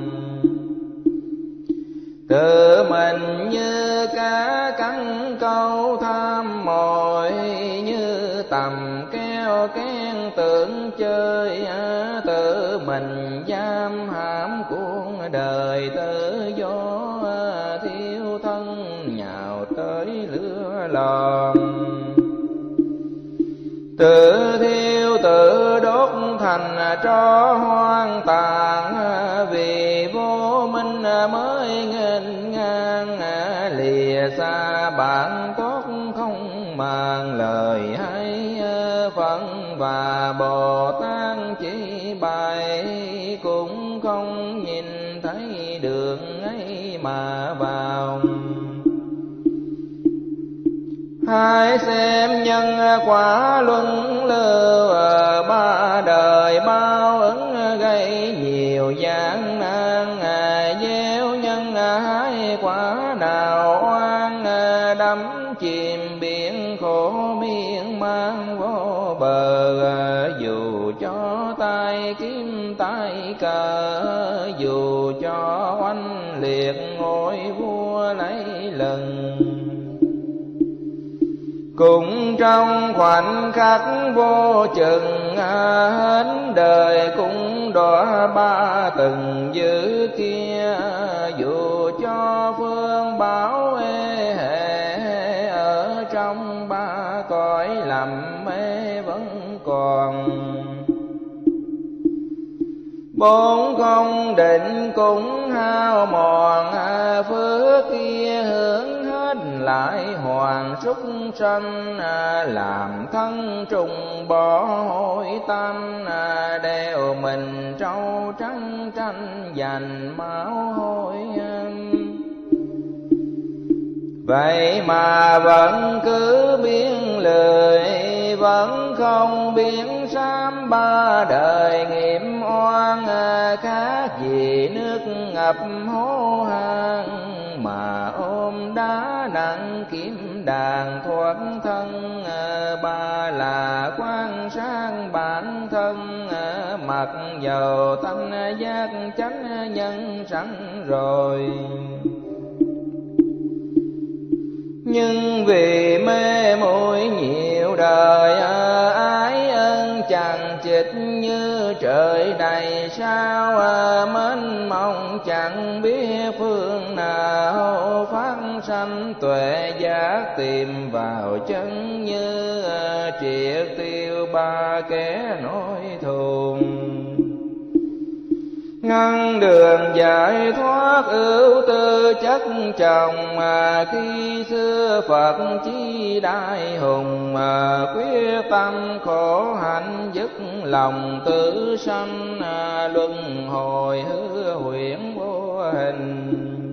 tự mình như cá cắn câu tham mồi. Như tầm keo kén tưởng chơi, tự mình giam hãm cuốn đời tự do. Thiếu thân nhào tới lửa lò, tự thiêu tự đốt thành tro hoang tàn. Vì vô minh mới nghênh ngang, lìa xa bạn tốt không mang lời hay. Phật và Bồ Tát chỉ bày, cũng không nhìn thấy đường ấy mà vào. Hãy xem nhân quả luân lưu, ba đời bao ứng gây nhiều gian nan. Gieo nhân hái quả nào oan, đắm chìm biển khổ miên man vô bờ. Dù cho tay kiếm tay cờ, dù cho oanh liệt ngôi vua lấy lần, cũng trong khoảnh khắc vô chừng. Hết đời cũng đọa ba từng dữ kia. Dù cho phương báo ê hệ, ở trong ba cõi lầm mê vẫn còn. Bốn không định cũng hao mòn, phước kia hướng hết lại hoàn súc sanh. Làm thân trùng bỏ hối tanh, đeo mình trâu trắng tranh giành máu hôi. Vậy mà vẫn cứ biến lười, vẫn không biến sám ba đời nghiệp oan. Khác gì nước ngập hố hang, mà ôm đá nặng kiếm đàn thoát thân. Ba là quan sát bản thân, mặc dầu thanh giác chánh nhân sẵn rồi. Nhưng vì mê muội nhiều đời, ái ân chẳng chịch như trời đầy sao. Mến mong chẳng biết phương nào, phát sanh tuệ giác tìm vào chân như. Triệt tiêu ba kẻ nỗi thù, ngăn đường giải thoát ưu tư chất chồng. Khi xưa Phật chí đại hùng, quyết tâm khổ hạnh dứt lòng tử sanh. Luân hồi hư huyễn vô hình,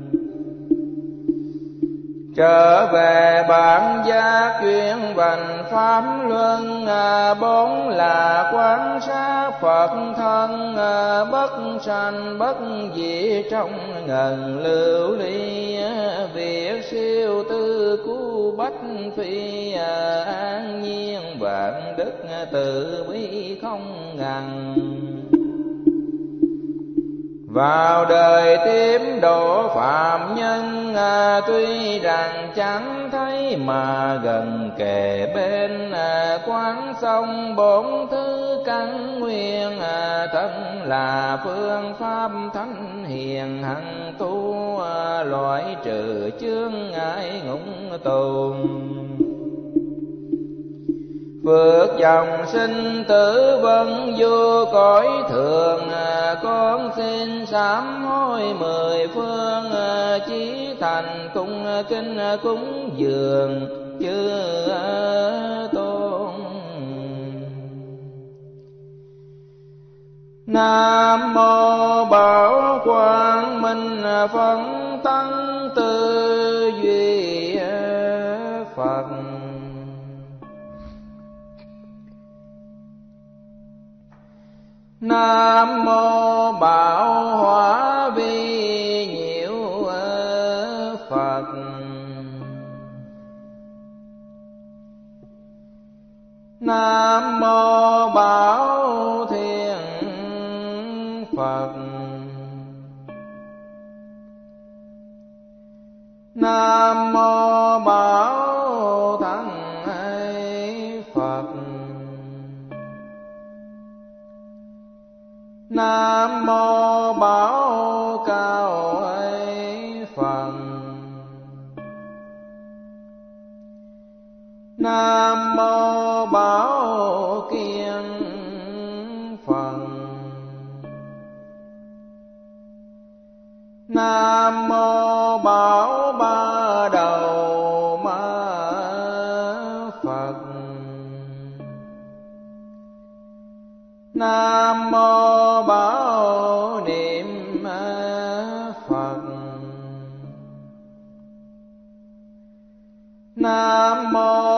trở về bản giác duyên vành pháp luân. Bốn là quán sát Phật thân, bất sanh bất diệt trong ngần lưu ly. Việc siêu tư cứu bách phi, an nhiên vạn đức từ bi không ngần. Vào đời tiếp độ phạm nhân, tuy rằng chẳng thấy mà gần kề bên. Quán xong bốn thứ căn nguyên, thân là phương pháp thánh hiền hằng tu. Loại trừ chướng ngại ngũng tồn, vượt dòng sinh tử vẫn vô cõi thường. Con xin sám hối mười phương, chí thành cung kính cúng dường chư tôn. Nam mô Bảo Quang Minh Phân Tăng Tư Duy Phật. Nam mô Bảo Hóa Vi Nhiễu Phật. Nam mô Bảo Thiên Phật. Nam mô Bảo Thắng Phật. Nam mô Bảo Cao Phật. Nam mô Bảo Kiên Phật. Nam mô Bảo Ba Đầu Ma Phật. Nam mô Bảo Niệm Phật. Nam mô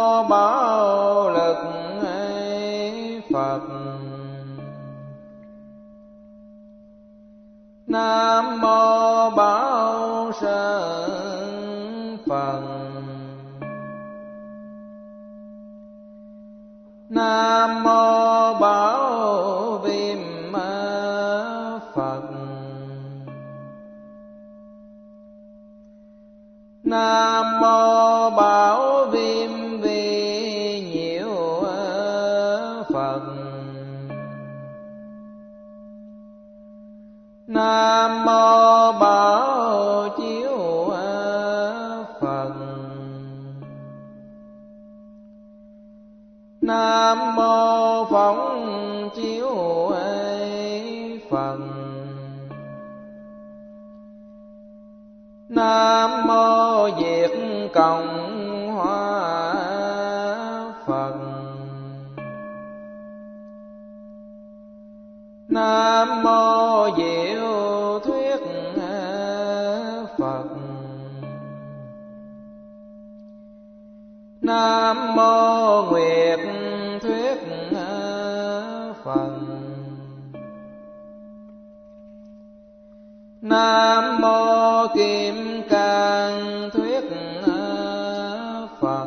Nam mô Bảo Viêm Vi Nhiễu Phật. Nam mô Bảo Chiếu Phật. Nam mô Phóng Chiếu Phật. Nam mô Diệt Cộng Hóa Phật. Nam mô Diệu Thuyết Phật. Nam mô Nguyệt Thuyết Phật. Nam mô Kim Cang Thuyết Phật.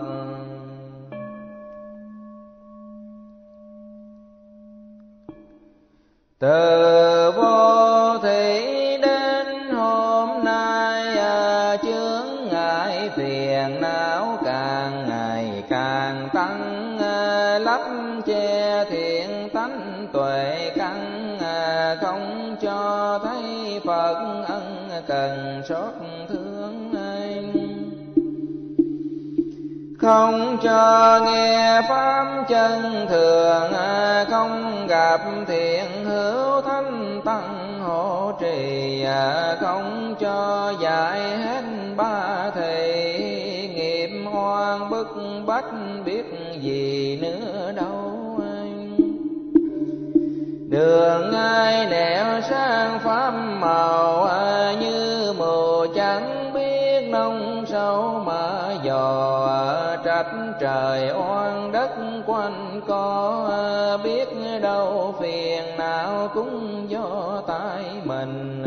Từ vô thủy đến hôm nay, chướng ngại phiền não càng ngày càng tăng, lấp che thiện tánh tuệ căn, không cho thấy Phật ân cần xót thương anh. Không cho nghe pháp chân thường, không gặp thiện hữu thánh tăng hộ trì, không cho dạy hết ba thầy, nghiệp oan bức bách biết gì nữa đâu anh. Đường ai nẻo sang pháp màu, như mù chẳng biết nông sâu mà dò, trách trời oan đất quanh co, biết đâu phiền não cũng do tại mình.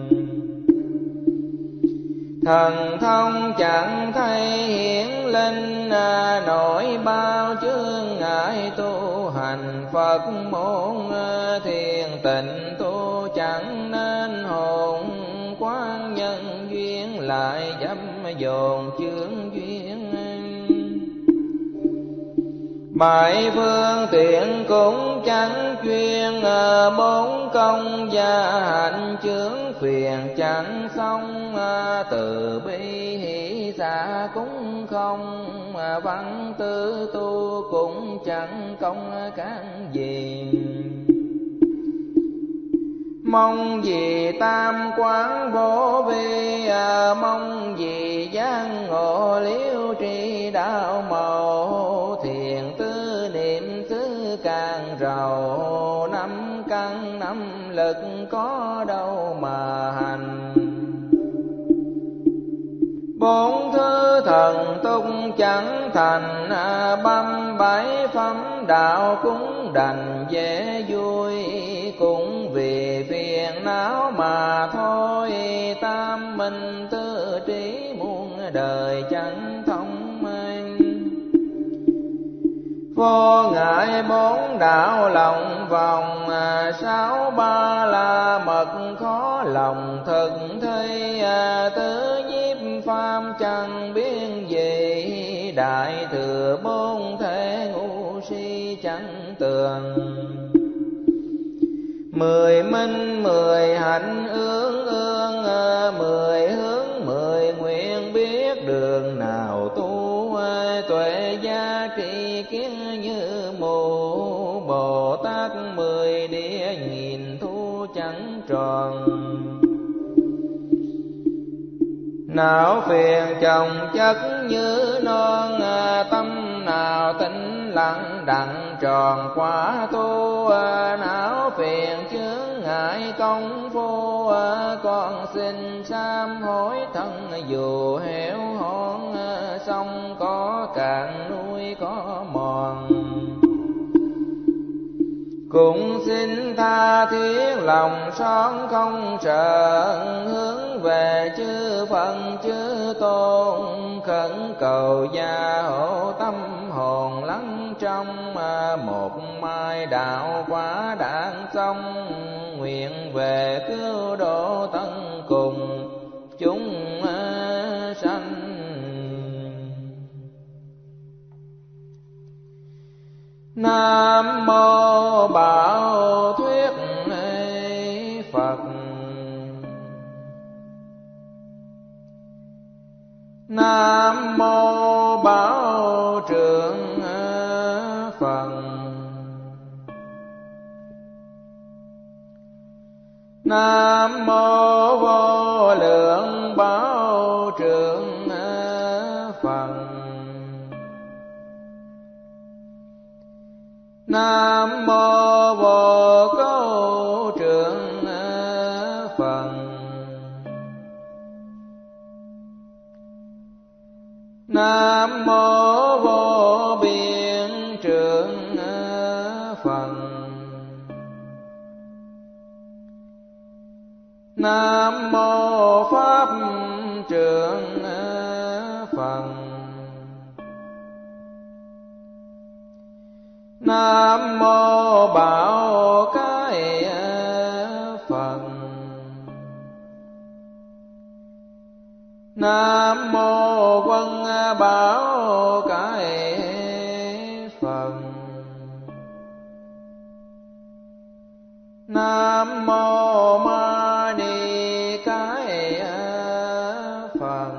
Thần thông chẳng thấy hiển linh, nổi bao chướng ngại tu hành Phật môn. Thiền tịnh tu chẳng nên hồn, quán nhân duyên lại dâm dồn chướng duyên. Bảy phương tiện cũng chẳng chuyên, bốn công gia hạnh chướng phiền chẳng xong. Từ bi hỷ xả cũng không, văn tư tu cũng chẳng công cán gì. Mong gì tam quán vô vi, mong gì giác ngộ liễu tri đạo màu. Thiền tư niệm xứ càng rầu, năm căn năm lực có đâu mà hành. Bốn thứ thần túc chẳng thành, băm bảy phẩm đạo cũng đành dễ vui. Cũng vì phiền não mà thôi, tam minh tư trí muôn đời chẳng thông anh. Vô ngại bốn đạo lòng vòng, sáu ba la mật khó lòng thực thi. Tứ nhiếp pháp chẳng biết gì, đại thừa bốn thể ngu si chẳng tường. Mười minh mười hạnh ương ương, mười hướng mười nguyện biết đường nào tu. Tuệ gia trị kiến như mù, Bồ Tát mười địa nhìn thu chẳng tròn. Não phiền chồng chất như non, tâm nào tĩnh lặng đặng tròn quả tu. Não phiền chướng ngại công phu, con xin sám hối thân dù héo hon. Sông có cạn núi có mòn, cũng xin tha thiết lòng son không sợ. Hướng về chư Phật chư Tôn, khẩn cầu gia hộ tâm hồn lắng trong. Một mai đạo quả đản xong, nguyện về cứu độ tân cùng chúng sanh. Nam mô Bảo Thuyết Phật. Nam mô Bảo Trượng Phật. Nam mô Vô Lượng Bảo Trượng Phật. Nam mô Vô Câu Trượng Phật. Nam mô Vô Biên Trượng Phật. Nam mô Pháp Trượng Phật. Nam mô Bảo Cái Phật. Nam mô Quân Bảo Cái Phật. Nam mô Ma Ni Cái Phật.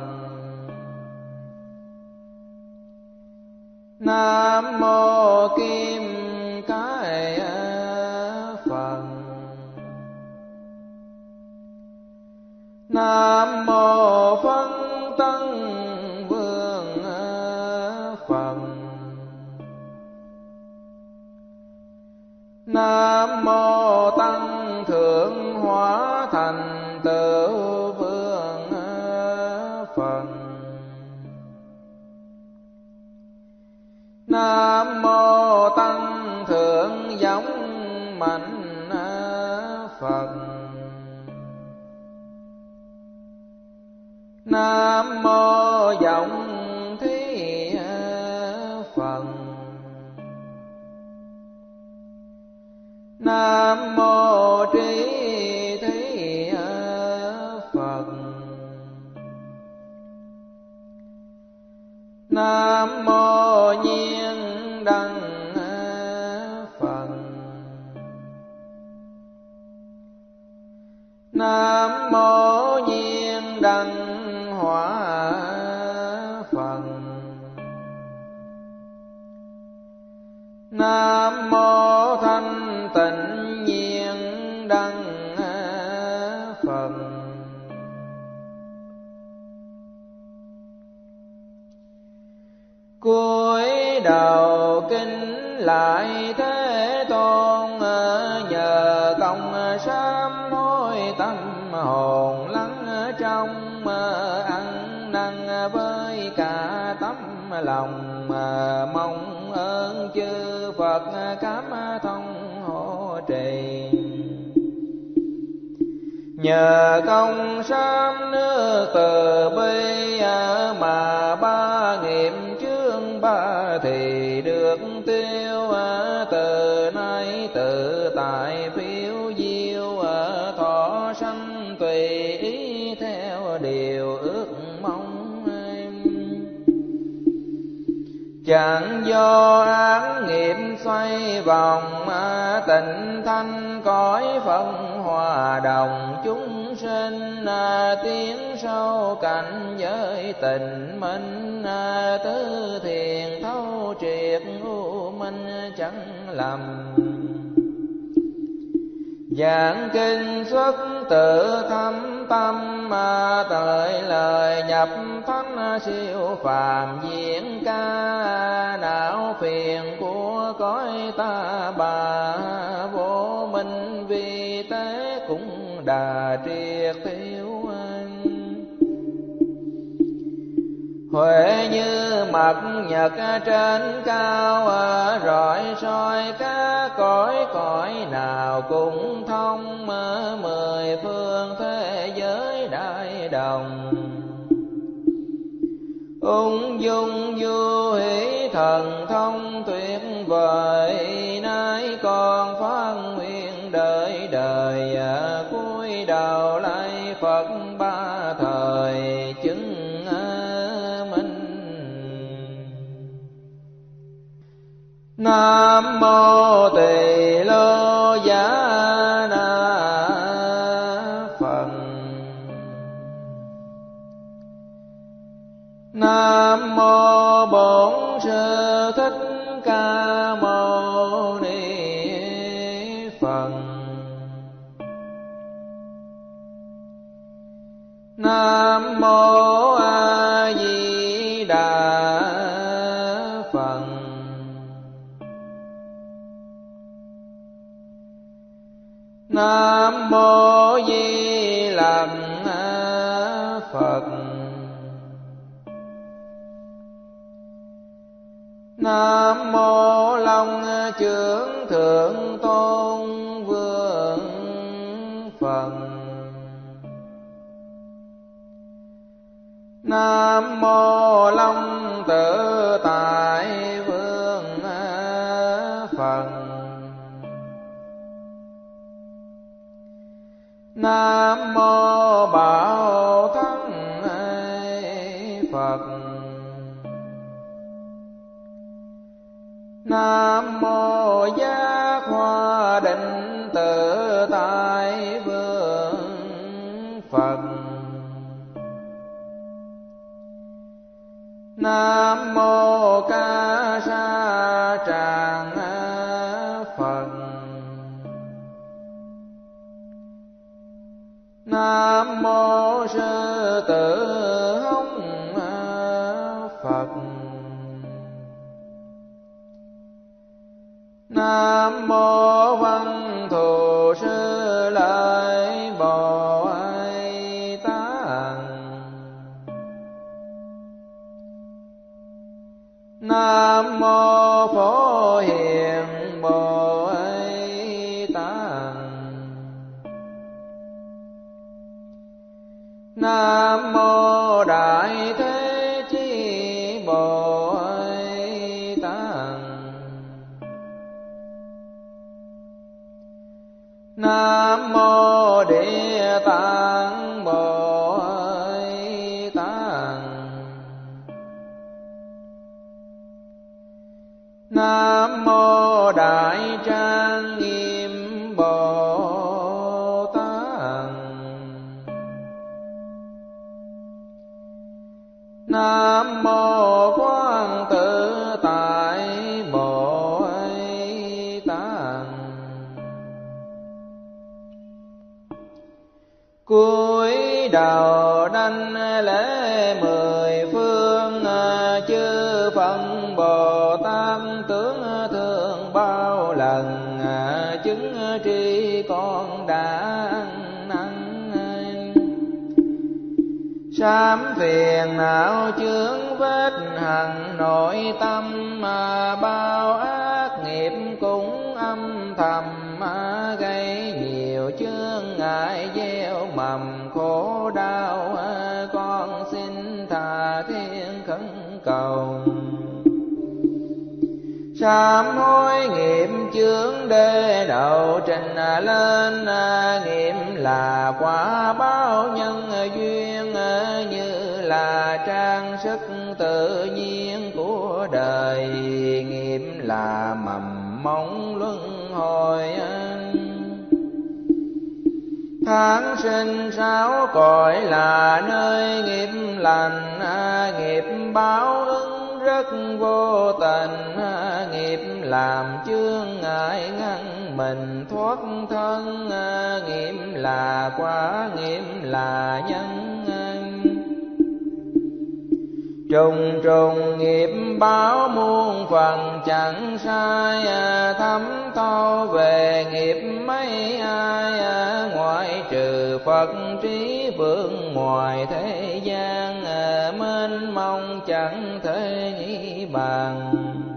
Nam mô Kim Cái Phật. Nam mô Phân Tân Vương Phật. Nam mô Tăng Thượng Hóa Thành Tựu Vương Phật. Nam mô Tăng Thượng Giống Mạnh Phật. Nam mô Vọng Thí Phật. Nam mô Trí Thí Phật. Nam mô Nhiên Đăng Phật. Nam mô Nhiên Đăng Hỏa Phật. Nam mô Thanh Tịnh Nhiên Đăng Phật. Cúi đầu kính lại Thế Tôn, nhờ công sám hối tâm hồn lắng trong, ăn năn với cả tấm lòng, mong ơn chư Phật cảm thông hộ trì. Nhờ công sám nước từ bi, mà ba nghiệp chướng ba thì được tiêu. Từ nay tự tại phiêu diêu, thọ sanh tùy ý theo điều ước mong. Chẳng do án nghiệp xoay vòng, tịnh thanh cõi phân hòa đồng chúng sinh. Tiến sâu cảnh giới tình minh, tứ thiền thấu triệt u minh chẳng lầm. Giảng kinh xuất tự thâm tâm, thời lời nhập thánh siêu phàm diễn ca. Não phiền của cõi ta bà, vô minh vi tế cũng đà triệt tiêu. Huệ như mặt nhật trên cao, rọi soi các cõi nào cũng thông. Mười phương thế giới đại đồng, ung dung vô hỷ thần thông tuyệt vời. Nay còn phát nguyện đời đời, cúi đầu lại Phật ba thời chứng minh. Nam Nam mô Tỳ Lô Giá Na Phật. Nam mô Bổn Sư Thích Ca Mâu Ni Phật. Nam mô A Di Đà Phật. Nam mô Di Lặc Phật. Nam mô Long Chưởng Thượng Tôn Vương Phật. Nam mô Long Tự Tại Vương Phật. Nam mô Bảo Thắng Phật. Nam mô Giác Hoa Định Tự Tại Vương Phật. Nam mô Ca Sa Tràng Phật. Nam mô Sư Tử Hống Phật. Nam mô Văn Thù Sư Lợi Bồ Tát. Nam mô Phổ Hiền Bồ Tát. Nam mô Đại Thế Chí Bồ Tát. Nam mô Địa Tạng Bồ Tát. Nam mô Đại Trang Nghiêm Bồ Tát. Nam mô Quán Tự Tại Bồ Tát. Cúi đầu đảnh lễ mười phương chư Phật Bồ Tát, tướng thương bao lần chứng tri con đã ăn năn. Sám phiền não chướng vết hằn nội tâm, bao ác nghiệp cũng âm thầm gây nhiều chướng ngại gieo mầm khổ đau. Con xin tha thiên khẩn cầu sám hối nghiệp chướng đê đầu trình lên. Nghiệp là quả báo nhân duyên, như là trang sức tự nhiên của đời. Nghiệp là mầm móng luân hồi, tháng sinh sáu cõi là nơi nghiệp lành. Nghiệp báo ứng rất vô tình, nghiệp làm chướng ngại ngăn mình thoát thân. Nghiệp là quả, nghiệp là nhân. Trùng trùng nghiệp báo muôn phần chẳng sai, thấm thâu về nghiệp mấy ai. Ngoại trừ Phật trí vượng ngoài thế gian, mênh mông chẳng thể nghĩ bàn.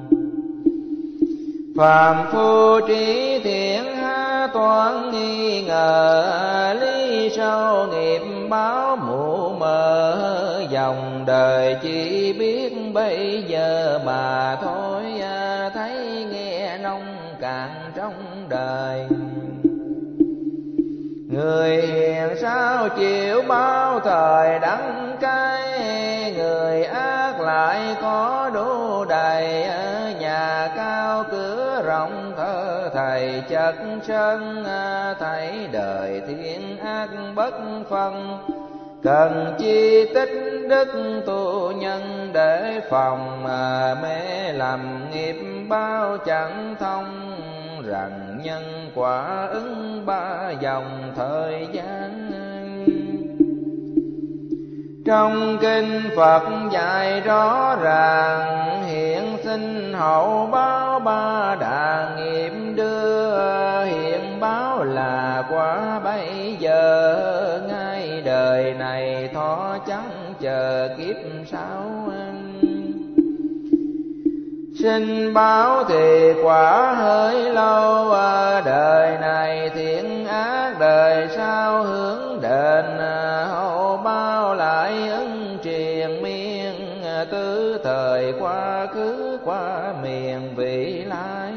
Phàm phu trí thiện há toán nghi ngờ, lý sâu nghiệp báo mù mờ. Dòng đời chỉ biết bây giờ mà thôi, thấy nghe nông cạn trong đời. Người hiền sao chịu bao thời đắng cay, người ác lại có đủ đầy. Nhà cao cửa rộng đầy chất sân, thấy đời thiên ác bất phân. Cần chi tích đức tu nhân để phòng, mê lầm nghiệp báo chẳng thông. Rằng nhân quả ứng ba dòng thời gian. Trong kinh Phật dạy rõ ràng, hiện sinh hậu báo ba đà nghiệp đưa. Hiện báo là quả bây giờ, ngay đời này thọ chẳng chờ kiếp sau. Sinh báo thì quả hơi lâu, đời này thiện ác đời sau hướng đền. Hậu báo lại ứng triền miên, tứ thời quá khứ qua miền vị lai.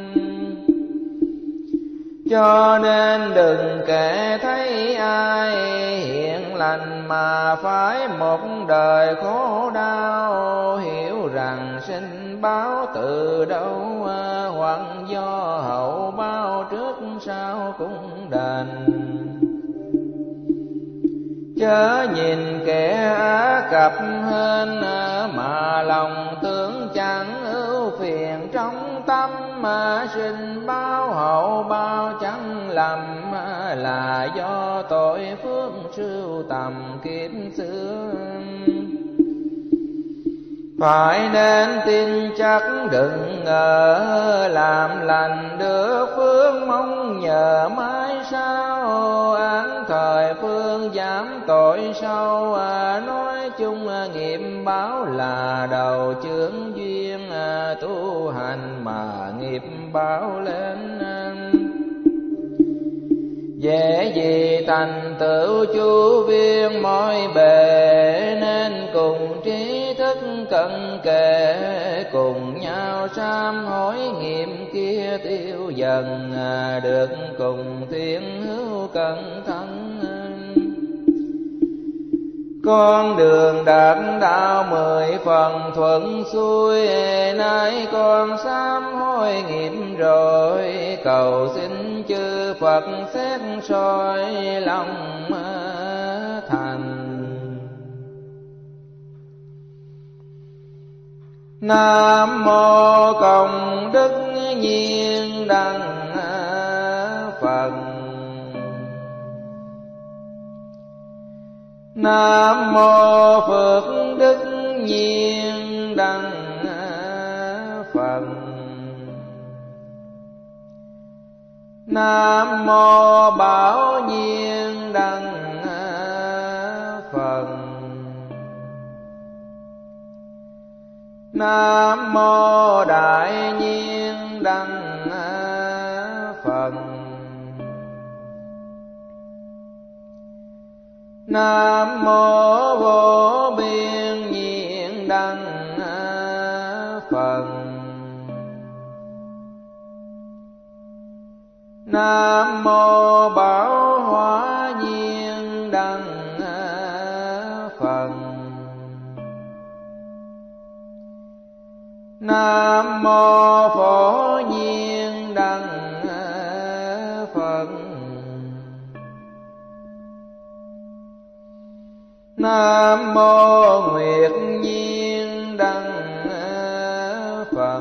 Cho nên đừng kể thấy ai hiện lành mà phải một đời khổ đau. Hiểu rằng sinh báo từ đâu, hoặc do hậu báo trước sau cũng đền. Chớ nhìn kẻ á cập hên, mà lòng tưởng chẳng ưu phiền trong tâm. Sinh báo hậu báo chẳng lầm, là do tội phước sưu tầm kiếp xưa. Phải nên tin chắc đừng ngờ, làm lành được phước mong nhờ mãi sau. Án thời phương giảm tội sâu, nói chung nghiệp báo là đầu chướng duyên. Tu hành mà nghiệp báo lên, dễ gì thành tựu chu viên mọi bề. Nên cùng trí thức cận kề, cùng nhau sám hối nghiệp kia tiêu dần. Được cùng thiên hữu cẩn thận, con đường đạt đạo 10 phần thuận xuôi. Nay con sám hối nghiệp rồi, cầu xin chư Phật xét soi lòng thành. Nam mô Công Đức Nhiên Đăng Phật. Nam mô Phước Đức Nhiên Đăng Phật. Nam mô Bảo Nhiên Đăng Phật. Nam mô Đại Nhiên Đăng Phật. Nam mô Vô Biên Nhiên Đăng Phật. Nam mô Bảo Hóa Nhiên Đăng Phật. Nam mô Phổ Nhiên Đăng Phật. Nam mô Nguyệt Nhiên Đăng Phật.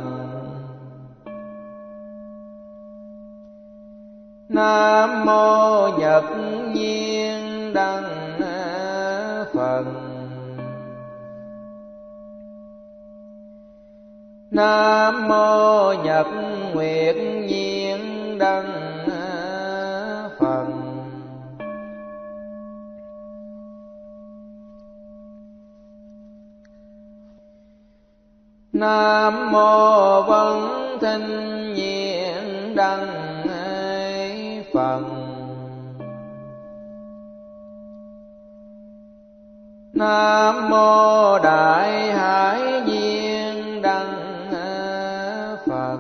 Nam mô Nhật Nhiên Đăng Phật. Nam mô Nhật Nguyệt Nhiên Đăng Phật. Nam mô Vân Thinh Nhiên Đăng Phật. Nam mô Đại Hải Nhiên Đăng Phật.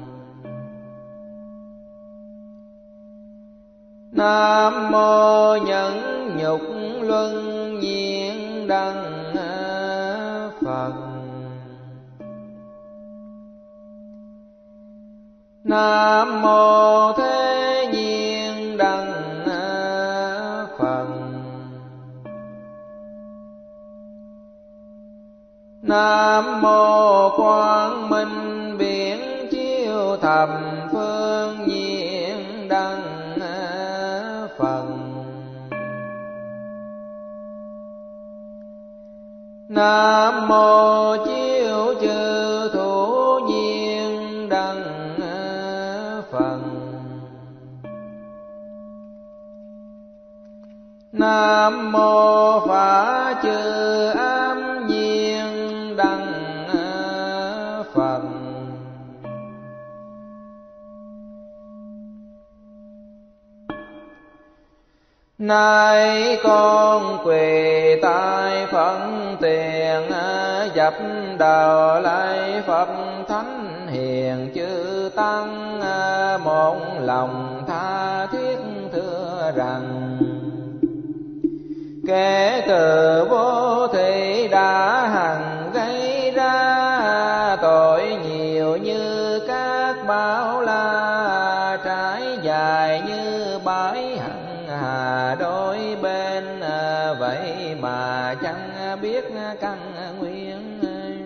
Nam mô Nhẫn Nhục Luân Nhiên Đăng Phật. Nam mô Thế Nhiên Đăng Phật. Nam mô Quang Minh Biển Chiếu Thập Phương Nhiên Đăng Phật. Nam mô Chiếu Chư Thủ Nhiên Đăng Phật. Nam mô Phá Chư Ám Nhiên Đăng Phật. Nay con quỳ tại Phật tiền, dập đầu lạy Phật Thánh Hiền Chư Tăng, một lòng tha thiết thưa rằng: kể từ vô thị đã hằng gây ra tội nhiều như các bão la, trải dài như bãi hằng hà đôi bên, vậy mà chẳng biết căn nguyên.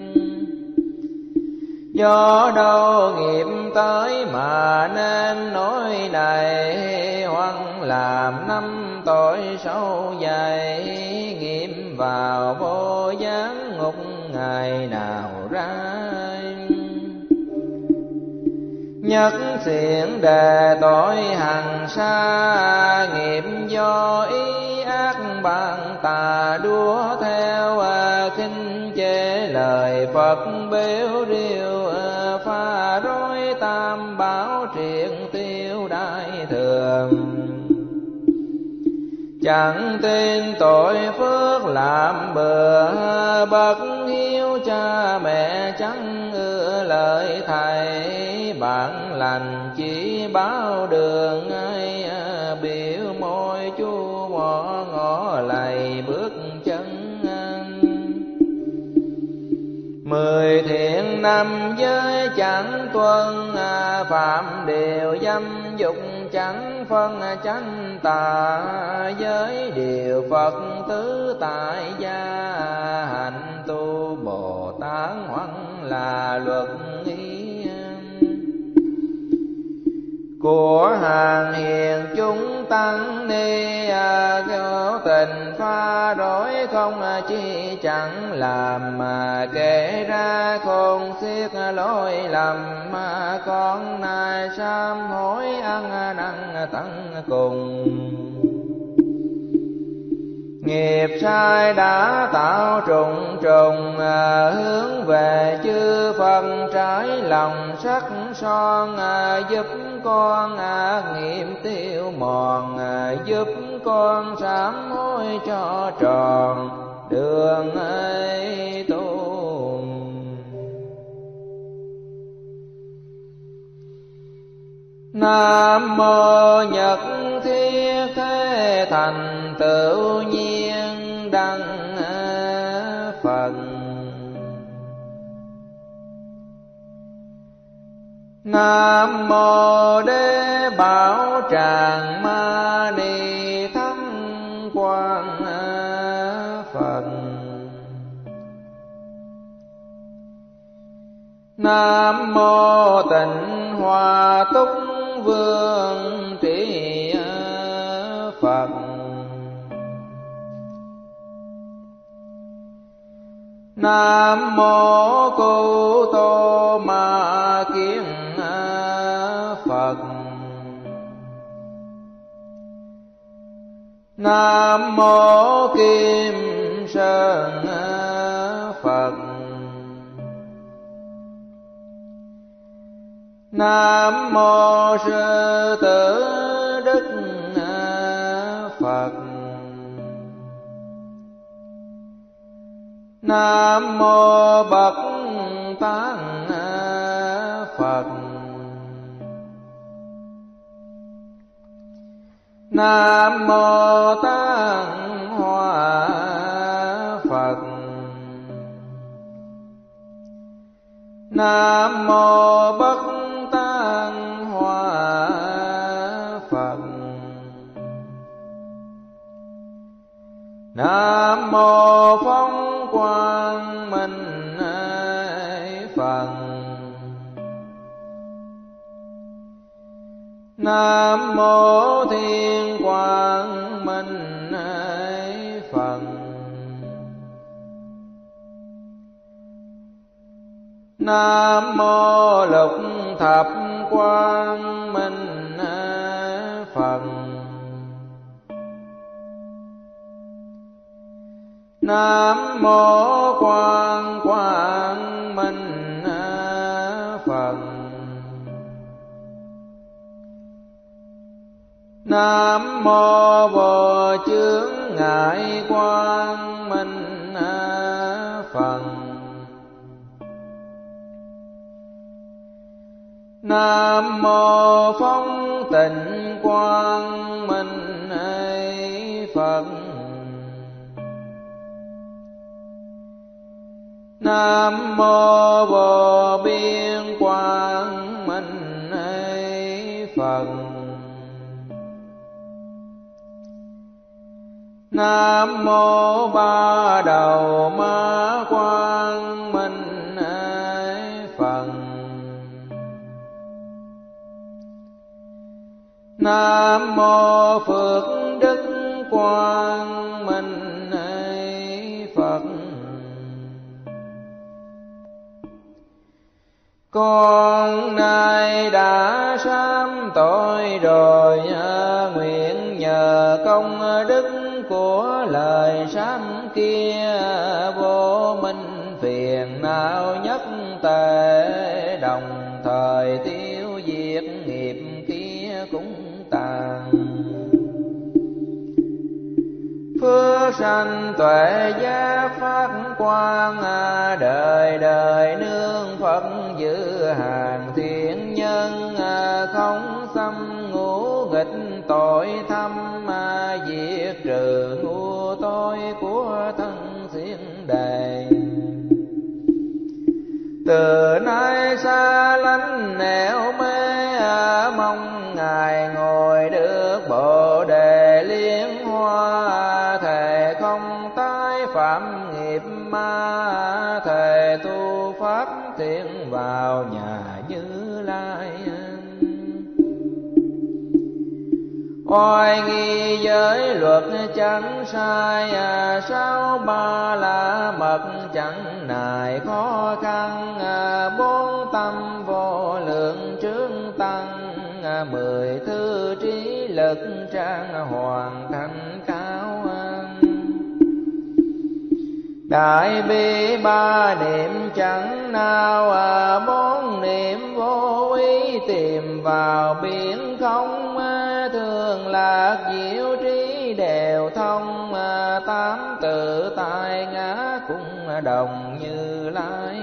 Do đâu nghiệp tới mà nên nỗi này, hoặc làm năm tội sâu dày, nghiệm vào vô gián ngục ngày nào ra. Nhất xiển đề tội hằng xa, nghiệp do ý ác bạn tà đua theo, khinh chê lời Phật bếu rìu, pha rối tam bảo triện tiêu đại thường. Chẳng tin tội phước làm bừa, bậc hiếu cha mẹ chẳng ưa lời thầy, bạn lành chỉ báo đường ai, biểu môi chu mỏ ngõ lầy bước chân. 10 thiện năm giới chẳng tuân, phạm điều dâm dục chẳng phân chánh tà, giới điều Phật tứ tại gia, hạnh tu Bồ Tát hoặc là luật ý. Của hàng hiền chúng tăng ni, vô tình pha rối không chi chẳng làm, mà kể ra khôn xiết lỗi lầm, mà con nay sám hối ăn năn tận cùng. Nghiệp sai đã tạo trùng trùng, hướng về chư Phật trái lòng sắc son, giúp con ác nghiệp tiêu mòn, giúp con sám hối cho tròn đường ấy tu. Nam mô Nhật Thiết Thế Thành Tựu Nhiên Đăng Phật. Nam mô Đế Bảo Tràng Ma Ni Thắng Quang Phật. Nam mô Tịnh Hòa Túc Vương Trị Phật. Nam mô Cụ Tô Ma Kiên Phật. Nam mô Kim Sơn Phật. Nam mô Sư Tử Đức Phật. Nam mô Bậc Tán Phật. Nam mô Tán Hoa Phật. Nam mô Bất Tán Nam mô Phong Quang Minh Phật. Nam mô Thiên Quang Minh Phật. Nam mô Lục Thập Quang Minh Phật. Nam mô Quang Quang Minh Phật. Nam mô Vô Chướng Ngại Quang Minh Phật. Nam mô Phong Tịnh Quang Minh Phật. Nam mô Vô Biên Quang Minh Phật. Nam mô Ba Đầu Ma Quang Minh Phật. Nam mô Phước Đức Quang Minh Phật. Con nay đã sám tội rồi, nguyện nhờ công đức của lời sám kia, vô minh phiền não nhất tề, đồng thời tiêu diệt nghiệp kia cũng tàn. Phước sanh tuệ giác phát quang, đời đời nương Phật giữ hàng thiện nhân, không xâm ngũ nghịch tội thâm, diệt trừ ngu tối của thân xiển đề. Từ nay xa lánh nẻo mê, mong Ngài ngồi được Bồ Đề Liên Hoa, thề không tái phạm nghiệp ma, thề tu pháp thiện vào nhà Như Lai. Oai nghi giới luật chẳng sai, sáu ba la mật chẳng nài khó khăn, bốn tâm vô lượng trướng tăng, 10 thư trí lực trang hoàn thành cao. Đại bi ba niệm chẳng nào, bốn niệm vô ý tìm vào biển không, thường lạc diệu trí đều thông, tám tự tại ngã cũng đồng Như Lai.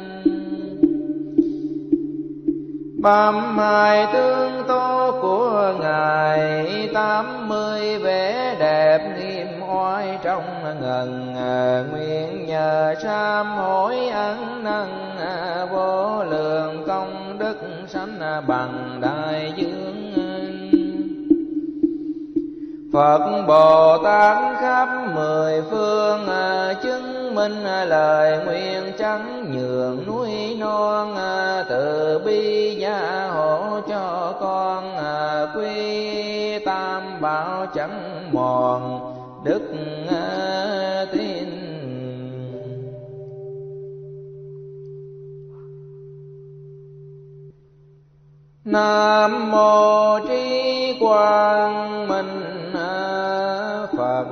Bám hai tương tố của Ngài, 80 vẻ đẹp nghiêm oai trong ngần, nguyện nhờ sám hối ăn năn, vô lượng công đức sanh bằng đại dương. Phật Bồ Tát khắp 10 phương, chứng minh lời nguyện chẳng nhường núi non, từ bi gia hộ cho con, quy tam bảo chẳng mòn đức tin. Nam mô Trí Quang Minh Phật.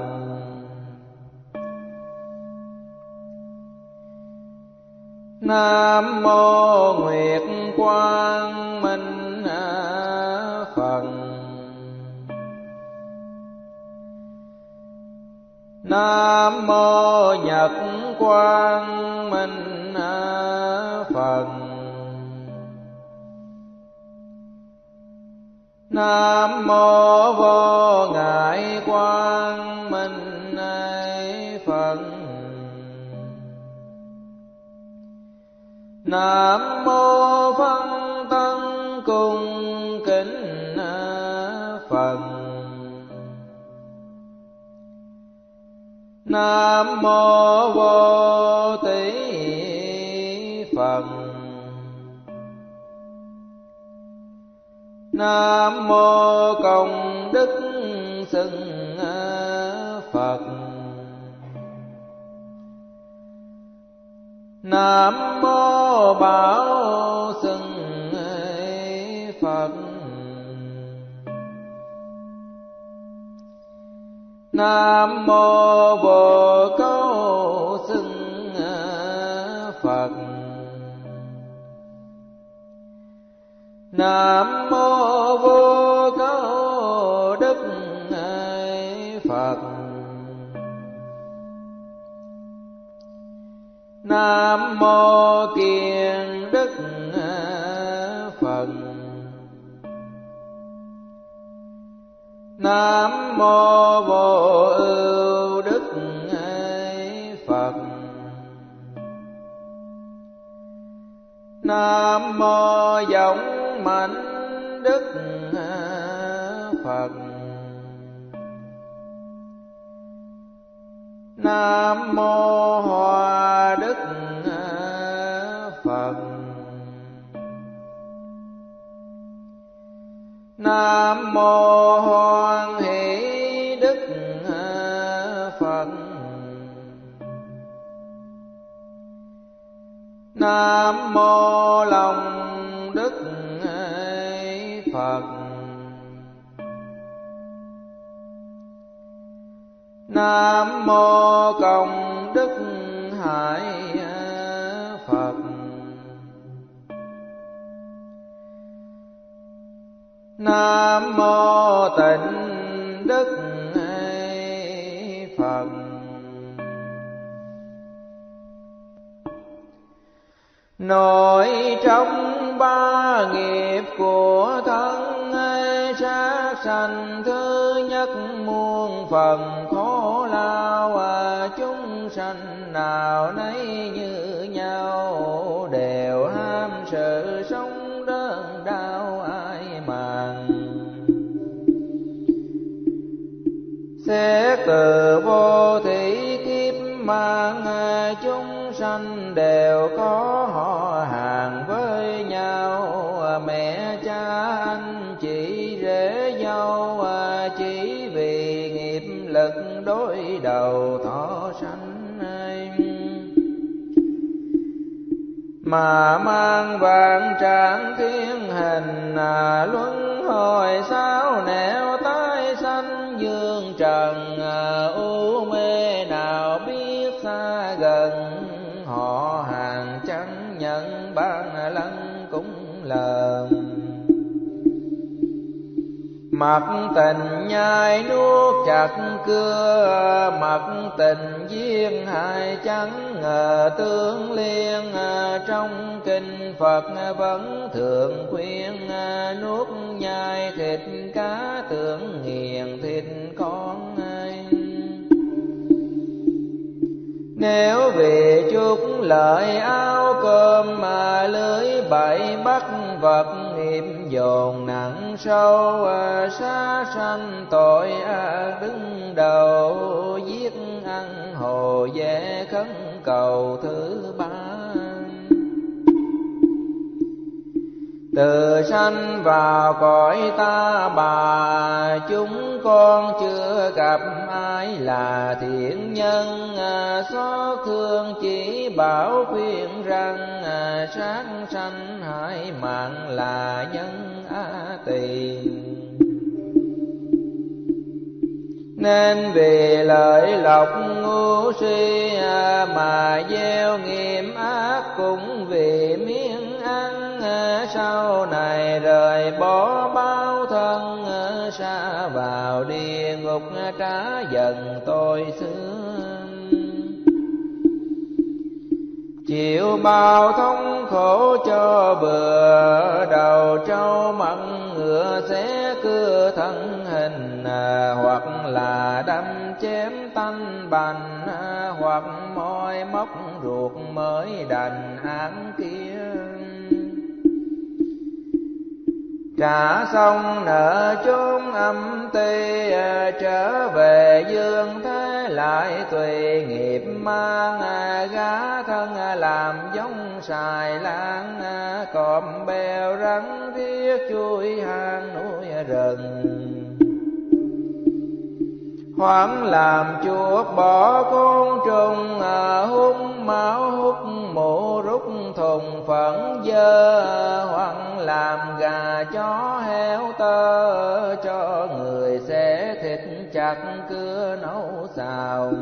Nam mô Nguyệt Quang Minh Phật. Nam mô Nhật Quang Minh Phật. Nam mô Vô Ngại Quang Minh Phật. Nam mô Phân Tân Cung Kính Phật. Nam mô Vô Tỷ Phật. Nam mô Công Đức Xưng Phật. Nam mô Bảo Xưng Phật. Nam mô Vô Câu Xưng Phật. Nam mô Vô Câu Đức Phật. Nam mô Kiền Đức Phật. Nam mô Vô Ưu Đức Phật. Nam mô Giống Mạnh Đức Phật. Nam mô Hòa Đức Phật. Nam mô Hoan Hỷ Đức Phật. Nam mô Lòng Đức Phật. Nam mô Công Đức Hải Phật. Nam mô Tịnh Đức Phật. Nội trong ba nghiệp của thân sát sanh, thứ nhất muôn phần khổ lao, chúng sanh nào nấy như nhau, đều ham sự sống đơn đau ai màng. Xét từ vô thủy kiếp mang, chúng sanh đều có họ hàng với nhau, mẹ cha anh chị rể dâu, chỉ vì nghiệp lực đối đầu thọ sanh mà mang vạn trạng thiên hình, luân hồi sao nẻo tái sanh dương trần. U mê nào biết xa gần, họ hàng chẳng nhận ban lăng cũng lờn. Mặc tình nhai nuốt chặt cưa, mặc tình duyên hại chẳng ngờ tương liên. Trong kinh Phật vẫn thường khuyên, nuốt nhai thịt cá tưởng nghiền thịt con. Nếu vì chút lợi áo cơm mà lưới bẫy bắt vật, nghiệp dồn nặng sâu sát sanh tội ác đứng đầu. Giết ăn hồ dễ khấn cầu thứ ba. Từ sanh vào cõi ta bà, chúng con chưa gặp ai là thiện nhân. Xót thương chỉ bảo khuyên rằng, sát sanh hại mạng là nhân tỳ. Nên vì lợi lộc ngu si mà gieo nghiệp ác, cũng vì miếng ăn sau này rời bỏ bao thân, xa vào địa ngục trả dần tôi xương. Chịu bao thống khổ cho bừa, đầu trâu mặn ngựa xé cưa thân hình, hoặc là đâm chém tanh bành, hoặc môi móc ruột mới đành án kia. trả xong nợ chốn âm ti, trở về dương thế lại tùy nghiệp mang, gá thân làm giống xài lan, cọp bèo rắn riết chui hang núi rừng. Hoảng làm chuột bỏ côn trùng, hút máu hút mũ rút thùng phẫn dơ, hoặc làm gà chó heo tơ, cho người xẻ thịt chặt cưa nấu xào.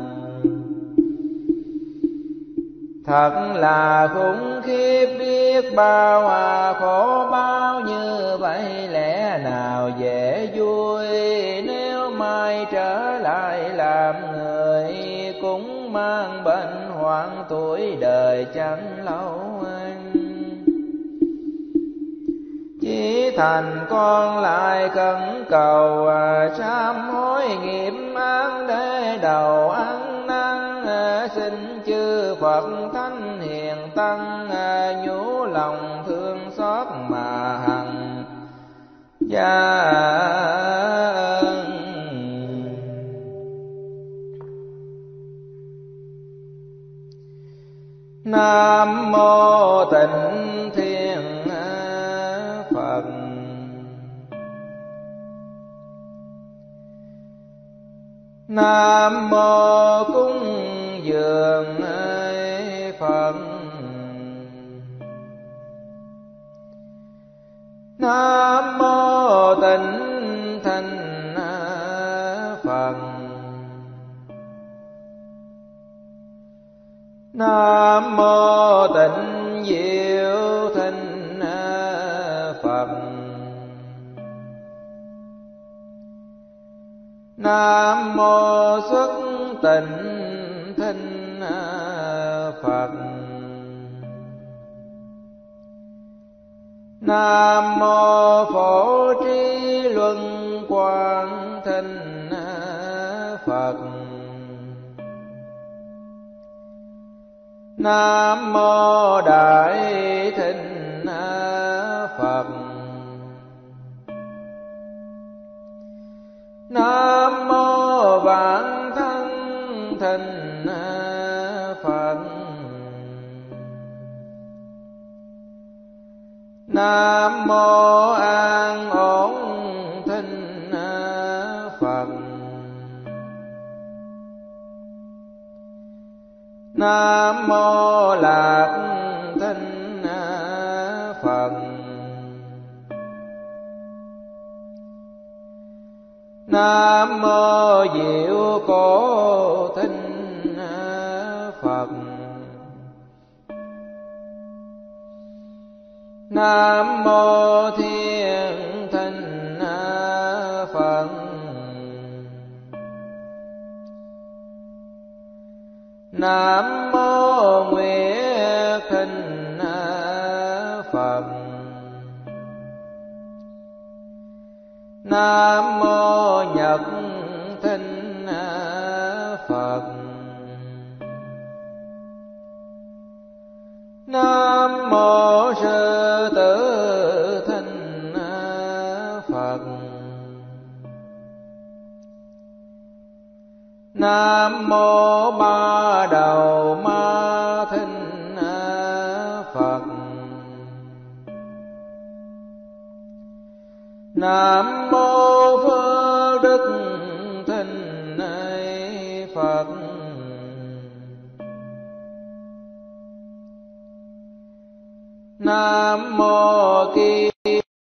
Thật là khủng khiếp biết bao, khổ bao như vậy lẽ nào dễ vui. Nếu mai trở lại làm người, cũng mang bệnh hoạn tuổi đời chẳng lâu anh. Chỉ thành con lại khẩn cầu, sám hối nghiệp án để đầu ăn năn. Xin chư Phật Thánh Hiền Tăng, nhủ lòng thương xót mà hằng gia ân. Nam mô Tịnh Thiên Phật. Nam mô Cúng Dường Phật. Nam mô Tịnh Thanh Phật. Nam mô Tịnh Diệu Thanh Phật. Nam mô Xuất Tịnh Thanh Phật. Nam mô Phổ Trí Luân Quang Thanh Phật. Nam mô Đại Thịnh Phật. Nam mô Vạn Thân Thịnh Phật. Nam mô An Ổn Thịnh Phật. Nam mô Lạc Thịnh Phật. Nam mô Diệu Cổ Thịnh Phật. Nam mô Thiên Thịnh Phật. Nam mô Nguyệt Thịnh Phật. Nam mô Nhật Thịnh Phật. Nam mô Sư Tử Thịnh Phật. Nam mô Ba Đầu Ma Thịnh Phật. Nam mô Phước Đức Thịnh Phật. Nam mô Kim